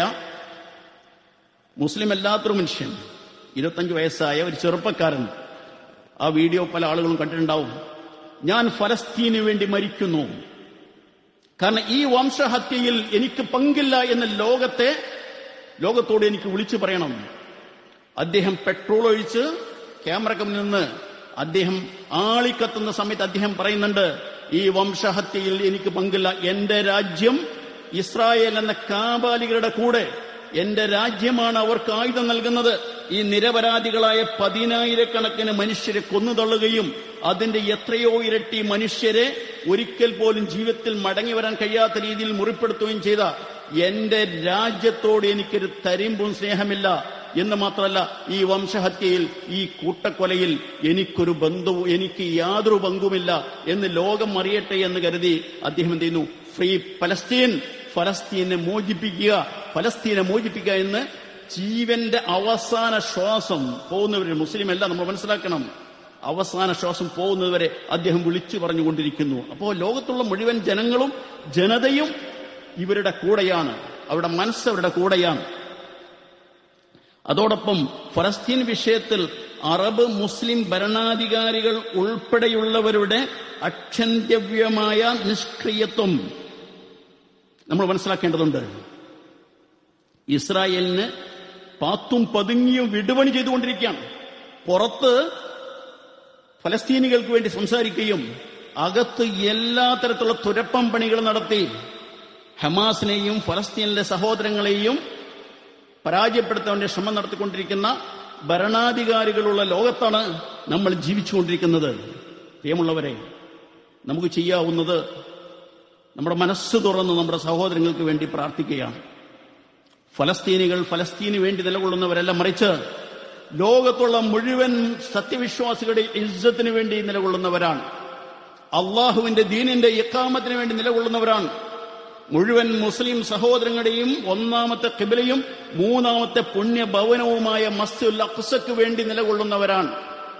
മുസ്ലിം അല്ലാത്തൊരു മനുഷ്യൻ, ഇരുപത്തഞ്ച് വയസ്സായ ഒരു ചെറുപ്പക്കാരൻ. ആ വീഡിയോ പല ആളുകളും കണ്ടിട്ടുണ്ടാവും. ഞാൻ ഫലസ്തീന് വേണ്ടി മരിക്കുന്നു, കാരണം ഈ വംശഹത്യയിൽ എനിക്ക് പങ്കില്ല എന്ന് ലോകത്തെ ലോകത്തോട് എനിക്ക് വിളിച്ചു പറയണം. അദ്ദേഹം പെട്രോൾ ഒഴിച്ച് ക്യാമറക്ക് നിന്ന് അദ്ദേഹം ആളിക്കത്തുന്ന സമയത്ത് അദ്ദേഹം പറയുന്നുണ്ട്, ഈ വംശഹത്യയിൽ എനിക്ക് പങ്കില്ല. എന്റെ രാജ്യം ഇസ്രായേൽ എന്ന കാബാലികളുടെ കൂടെ, എന്റെ രാജ്യമാണ് അവർക്ക് ആയുധം നൽകുന്നത്. ഈ നിരപരാധികളായ പതിനായിരക്കണക്കിന് മനുഷ്യരെ കൊന്നുതള്ളുകയും അതിന്റെ എത്രയോ ഇരട്ടി മനുഷ്യരെ ഒരിക്കൽ പോലും ജീവിതത്തിൽ മടങ്ങി വരാൻ കഴിയാത്ത രീതിയിൽ മുറിപ്പെടുത്തുകയും ചെയ്ത എന്റെ രാജ്യത്തോട് എനിക്കൊരു തരിമ്പും സ്നേഹമില്ല എന്ന് മാത്രമല്ല, ഈ വംശഹത്യയിൽ, ഈ കൂട്ടക്കൊലയിൽ എനിക്കൊരു ബന്ധവും എനിക്ക് യാതൊരു പങ്കുമില്ല എന്ന് ലോകം അറിയട്ടെ എന്ന് കരുതി അദ്ദേഹം എന്ത് ചെയ്യുന്നു? ഫ്രീ പലസ്തീൻ, ഫലസ്തീനെ മോചിപ്പിക്കുക, ഫലസ്തീനെ മോചിപ്പിക്കുക എന്ന് ജീവന്റെ അവസാന ശ്വാസം പോകുന്നവരെ, മുസ്ലിം അല്ല നമ്മൾ മനസ്സിലാക്കണം, അവസാന ശ്വാസം പോകുന്നതുവരെ അദ്ദേഹം വിളിച്ചു പറഞ്ഞുകൊണ്ടിരിക്കുന്നു. അപ്പോൾ ലോകത്തുള്ള മുഴുവൻ ജനങ്ങളും ജനതയും ഇവരുടെ കൂടെയാണ്, അവരുടെ മനസ്സ് അവരുടെ കൂടെയാണ്. അതോടൊപ്പം ഫലസ്തീൻ വിഷയത്തിൽ അറബ് മുസ്ലിം ഭരണാധികാരികൾ ഉൾപ്പെടെയുള്ളവരുടെ അക്ഷന്തവ്യമായ നിഷ്ക്രിയത്വം നമ്മൾ മനസ്സിലാക്കേണ്ടതുണ്ട്. ഇസ്രായേലിന് പാത്തും പതുങ്ങിയും വിടുപണി ചെയ്തുകൊണ്ടിരിക്കുകയാണ്. പുറത്ത് ഫലസ്തീനികൾക്ക് വേണ്ടി സംസാരിക്കുകയും അകത്ത് എല്ലാ തരത്തിലുള്ള തുരപ്പം പണികൾ നടത്തി ഹമാസിനെയും ഫലസ്തീനിലെ സഹോദരങ്ങളെയും പരാജയപ്പെടുത്താൻ വേണ്ടി ശ്രമം നടത്തിക്കൊണ്ടിരിക്കുന്ന ഭരണാധികാരികളുള്ള ലോകത്താണ് നമ്മൾ ജീവിച്ചുകൊണ്ടിരിക്കുന്നത്. പ്രിയമുള്ളവരെ, നമുക്ക് ചെയ്യാവുന്നത് നമ്മുടെ മനസ്സ് തുറന്ന് നമ്മുടെ സഹോദരങ്ങൾക്ക് വേണ്ടി പ്രാർത്ഥിക്കുകയാണ്. ഫലസ്തീനികൾ ഫലസ്തീന് വേണ്ടി നിലകൊള്ളുന്നവരല്ല, മറിച്ച് ലോകത്തുള്ള മുഴുവൻ സത്യവിശ്വാസികളുടെ ഇസ്സത്തിന് വേണ്ടി നിലകൊള്ളുന്നവരാണ്. അള്ളാഹുവിന്റെ ദീനിന്റെ ഇഖാമത്തിന് വേണ്ടി നിലകൊള്ളുന്നവരാണ്. മുഴുവൻ മുസ്ലിം സഹോദരങ്ങളുടെയും ഒന്നാമത്തെ ഖിബ്ലയും മൂന്നാമത്തെ പുണ്യഭവനവുമായ മസ്ജിദുൽ അഖ്സയ്ക്ക് വേണ്ടി നിലകൊള്ളുന്നവരാണ്.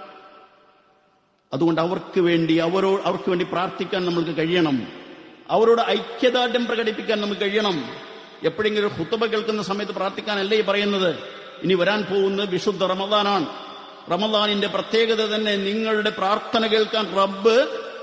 അതുകൊണ്ട് അവർക്ക് വേണ്ടി അവരോ അവർക്ക് വേണ്ടി പ്രാർത്ഥിക്കാൻ നമ്മൾക്ക് കഴിയണം. അവരോട് ഐക്യദാർഢ്യം പ്രകടിപ്പിക്കാൻ നമുക്ക് കഴിയണം. എപ്പോഴെങ്കിലും ഒരു ഖുത്ബ കേൾക്കുന്ന സമയത്ത് പ്രാർത്ഥിക്കാനല്ലേ ഈ പറയുന്നത്. ഇനി വരാൻ പോകുന്നത് വിശുദ്ധ റമദാനാണ്. റമദാനിന്റെ പ്രത്യേകത തന്നെ നിങ്ങളുടെ പ്രാർത്ഥന കേൾക്കാൻ റബ്ബ്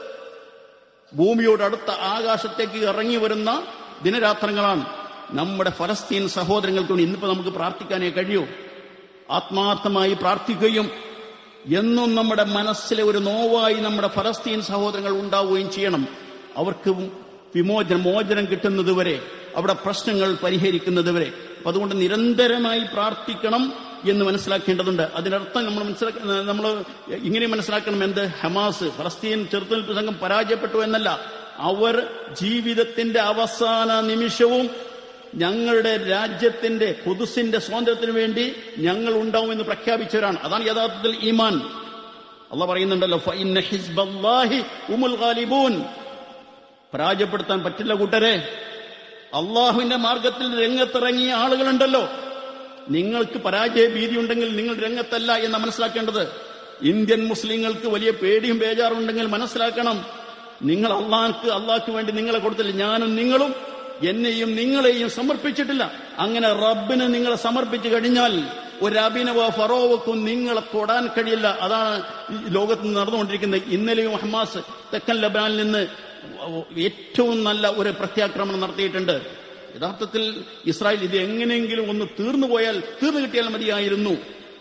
ഭൂമിയോട് അടുത്ത ആകാശത്തേക്ക് ഇറങ്ങി വരുന്ന ദിനരാത്രങ്ങളാണ്. നമ്മുടെ ഫലസ്തീൻ സഹോദരങ്ങൾക്ക് വേണ്ടി ഇന്നിപ്പോ നമുക്ക് പ്രാർത്ഥിക്കാനേ കഴിയൂ. ആത്മാർത്ഥമായി പ്രാർത്ഥിക്കുകയും എന്നും നമ്മുടെ മനസ്സിലെ ഒരു നോവായി നമ്മുടെ ഫലസ്തീൻ സഹോദരങ്ങൾ ഉണ്ടാവുകയും ചെയ്യണം. അവർക്ക് വിമോചനം മോചനം കിട്ടുന്നതുവരെ, അവിടെ പ്രശ്നങ്ങൾ പരിഹരിക്കുന്നതുവരെ. അപ്പൊ അതുകൊണ്ട് നിരന്തരമായി പ്രാർത്ഥിക്കണം എന്ന് മനസ്സിലാക്കേണ്ടതുണ്ട്. അതിനർത്ഥം നമ്മൾ മനസ്സിലാക്ക നമ്മൾ ഇങ്ങനെ മനസ്സിലാക്കണം, എന്ത്? ഹമാസ് ഫലസ്തീൻ ചെറുത്തുനിൽപ്പ് സംഘം പരാജയപ്പെട്ടു എന്നല്ല, അവർ ജീവിതത്തിന്റെ അവസാന നിമിഷവും ഞങ്ങളുടെ രാജ്യത്തിന്റെ ഖുദ്സിന്റെ സ്വാതന്ത്ര്യത്തിന് വേണ്ടി ഞങ്ങൾ ഉണ്ടാവുമെന്ന് പ്രഖ്യാപിച്ചവരാണ്. അതാണ് യഥാർത്ഥത്തിൽ ഈമാൻ. അള്ളാഹ് പറയുന്നുണ്ടല്ലോ, ഫഇന്ന ഹിസ്ബല്ലാഹി ഹുമുൽ ഗാലിബൂൻ. പരാജയപ്പെടുത്താൻ പറ്റില്ല കൂട്ടരെ. അള്ളാഹുവിന്റെ മാർഗത്തിൽ രംഗത്തിറങ്ങിയ ആളുകളുണ്ടല്ലോ, നിങ്ങൾക്ക് പരാജയ ഭീതി ഉണ്ടെങ്കിൽ നിങ്ങൾ രംഗത്തല്ല എന്ന് മനസ്സിലാക്കേണ്ടത്. ഇന്ത്യൻ മുസ്ലിങ്ങൾക്ക് വലിയ പേടിയും ബേജാറുണ്ടെങ്കിൽ മനസ്സിലാക്കണം, നിങ്ങൾ അള്ളാഹ്ക്ക് അള്ളാഹ്ക്ക് വേണ്ടി നിങ്ങളെ കൊടുത്തില്ല. ഞാനും നിങ്ങളും എന്നെയും നിങ്ങളെയും സമർപ്പിച്ചിട്ടില്ല. അങ്ങനെ റബ്ബിന് നിങ്ങളെ സമർപ്പിച്ചു കഴിഞ്ഞാൽ ഒരു അഭിനവ ഫറോവക്കും നിങ്ങളെ തൊടാൻ കഴിയില്ല. അതാണ് ലോകത്ത് നടന്നുകൊണ്ടിരിക്കുന്നത്. ഇന്നലെയും ഹമാസ് തെക്കൻ ലബനാനിൽ നിന്ന് ഏറ്റവും നല്ല ഒരു പ്രത്യാക്രമണം നടത്തിയിട്ടുണ്ട്. യഥാർത്ഥത്തിൽ ഇസ്രായേൽ ഇത് എങ്ങനെയെങ്കിലും ഒന്ന് തീർന്നു പോയാൽ തീർന്നു കിട്ടിയാൽ മതിയായിരുന്നു.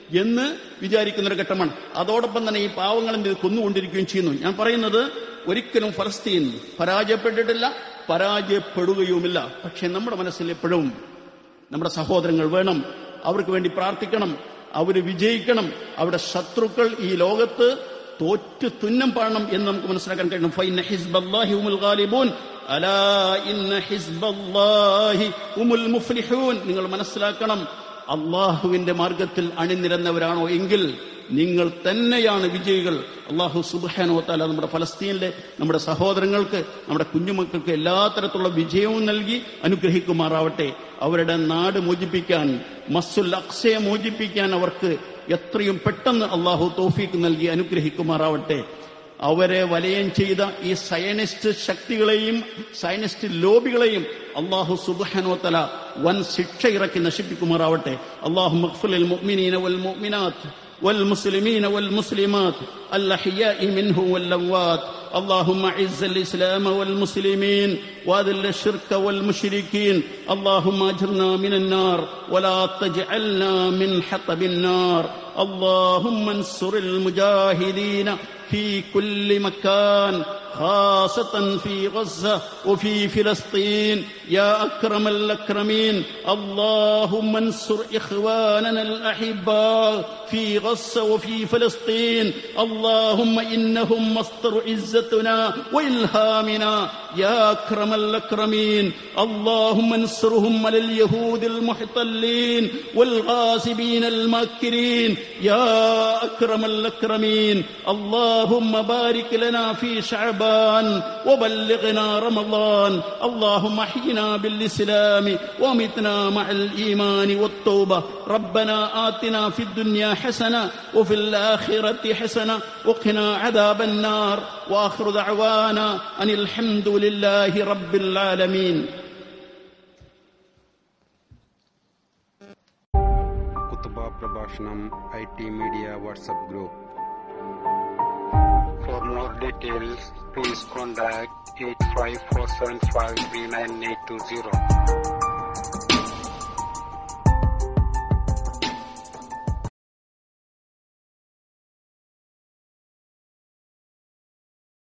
എന്ന് വിചാരിക്കുന്നൊരു ഘട്ടമാണ്. അതോടൊപ്പം തന്നെ ഈ പാവങ്ങളെ ഇത് കൊന്നുകൊണ്ടിരിക്കുകയും ചെയ്യുന്നു. ഞാൻ പറയുന്നത് ഒരിക്കലും ഫലസ്തീൻ പരാജയപ്പെട്ടിട്ടില്ല, പരാജയപ്പെടുകയുമില്ല. പക്ഷെ നമ്മുടെ മനസ്സിൽ എപ്പോഴും നമ്മുടെ സഹോദരങ്ങൾ വേണം, അവർക്ക് വേണ്ടി പ്രാർത്ഥിക്കണം, അവര് വിജയിക്കണം, അവരുടെ ശത്രുക്കൾ ഈ ലോകത്ത് തോറ്റു തുന്നം പാടണം എന്ന് നമുക്ക് മനസ്സിലാക്കാൻ കഴിയണം. ഫൈന ഹിസ്ബല്ലാഹി ഹുമുൽ ഗാലിബൂൻ അലാ ഇന്ന ഹിസ്ബല്ലാഹി ഹുമുൽ മുഫ്ലിഹൂൻ. നിങ്ങൾ മനസ്സിലാക്കണം, അള്ളാഹുവിന്റെ മാർഗത്തിൽ അണിനിരന്നവരാണോ എങ്കിൽ നിങ്ങൾ തന്നെയാണ് വിജയികൾ. അള്ളാഹു സുബ്ഹാനഹു വ തആല നമ്മുടെ ഫലസ്തീനിലെ നമ്മുടെ സഹോദരങ്ങൾക്ക്, നമ്മുടെ കുഞ്ഞുമക്കൾക്ക് എല്ലാ തരത്തിലുള്ള വിജയവും നൽകി അനുഗ്രഹിക്കുമാറാവട്ടെ. അവരുടെ നാട് മോചിപ്പിക്കാൻ, മസ്ജിദുൽ അഖ്സയെ മോചിപ്പിക്കാൻ അവർക്ക് എത്രയും പെട്ടെന്ന് അള്ളാഹു തൗഫീഖ് നൽകി അനുഗ്രഹിക്കുമാറാവട്ടെ. അവരെ വലയം ചെയ്ത ഈ സയനിസ്റ്റ് ശക്തികളെയും സയനിസ്റ്റ് ലോബികളെയും അള്ളാഹു സുബ്ഹാനഹു വ തആല വൻ ശിക്ഷ ഇറക്കി നശിപ്പിക്കുമാറാവട്ടെ. അല്ലാഹുമ്മ ഗ്ഫിർ ലിൽ മുഅ്മിനീന വൽ മുഅ്മിനാത്ത് والمسلمين والمسلمات الأحياء منهم والأموات. اللهم أعز الإسلام والمسلمين وأذل الشرك والمشركين. اللهم أجرنا من النار ولا تجعلنا من حطب النار. اللهم انصر المجاهدين في كل مكان خاصة في غزة وفي فلسطين يا أكرم الأكرمين. اللهم انصر إخواننا الأحباء في غزة وفي فلسطين. اللهم إنهم مصدر عزتنا وإلهامنا يا أكرم الأكرمين. اللهم انصرهم على اليهود المحتلين والغاصبين الماكرين يا أكرم الأكرمين. اللهم بارك لنا في شعبان وبلغنا رمضان. اللهم احينا بالإسلام وامتنا مع الإيمان والتوبة. ربنا آتنا في الدنيا حسنة وفي الآخرة حسنة وقنا عذاب النار. وآخر دعوانا أن الحمد لله رب العالمين. കുത്തുബ പ്രഭാഷണം I T media WhatsApp group. For more details, please contact eight five four seven five three nine eight two zero.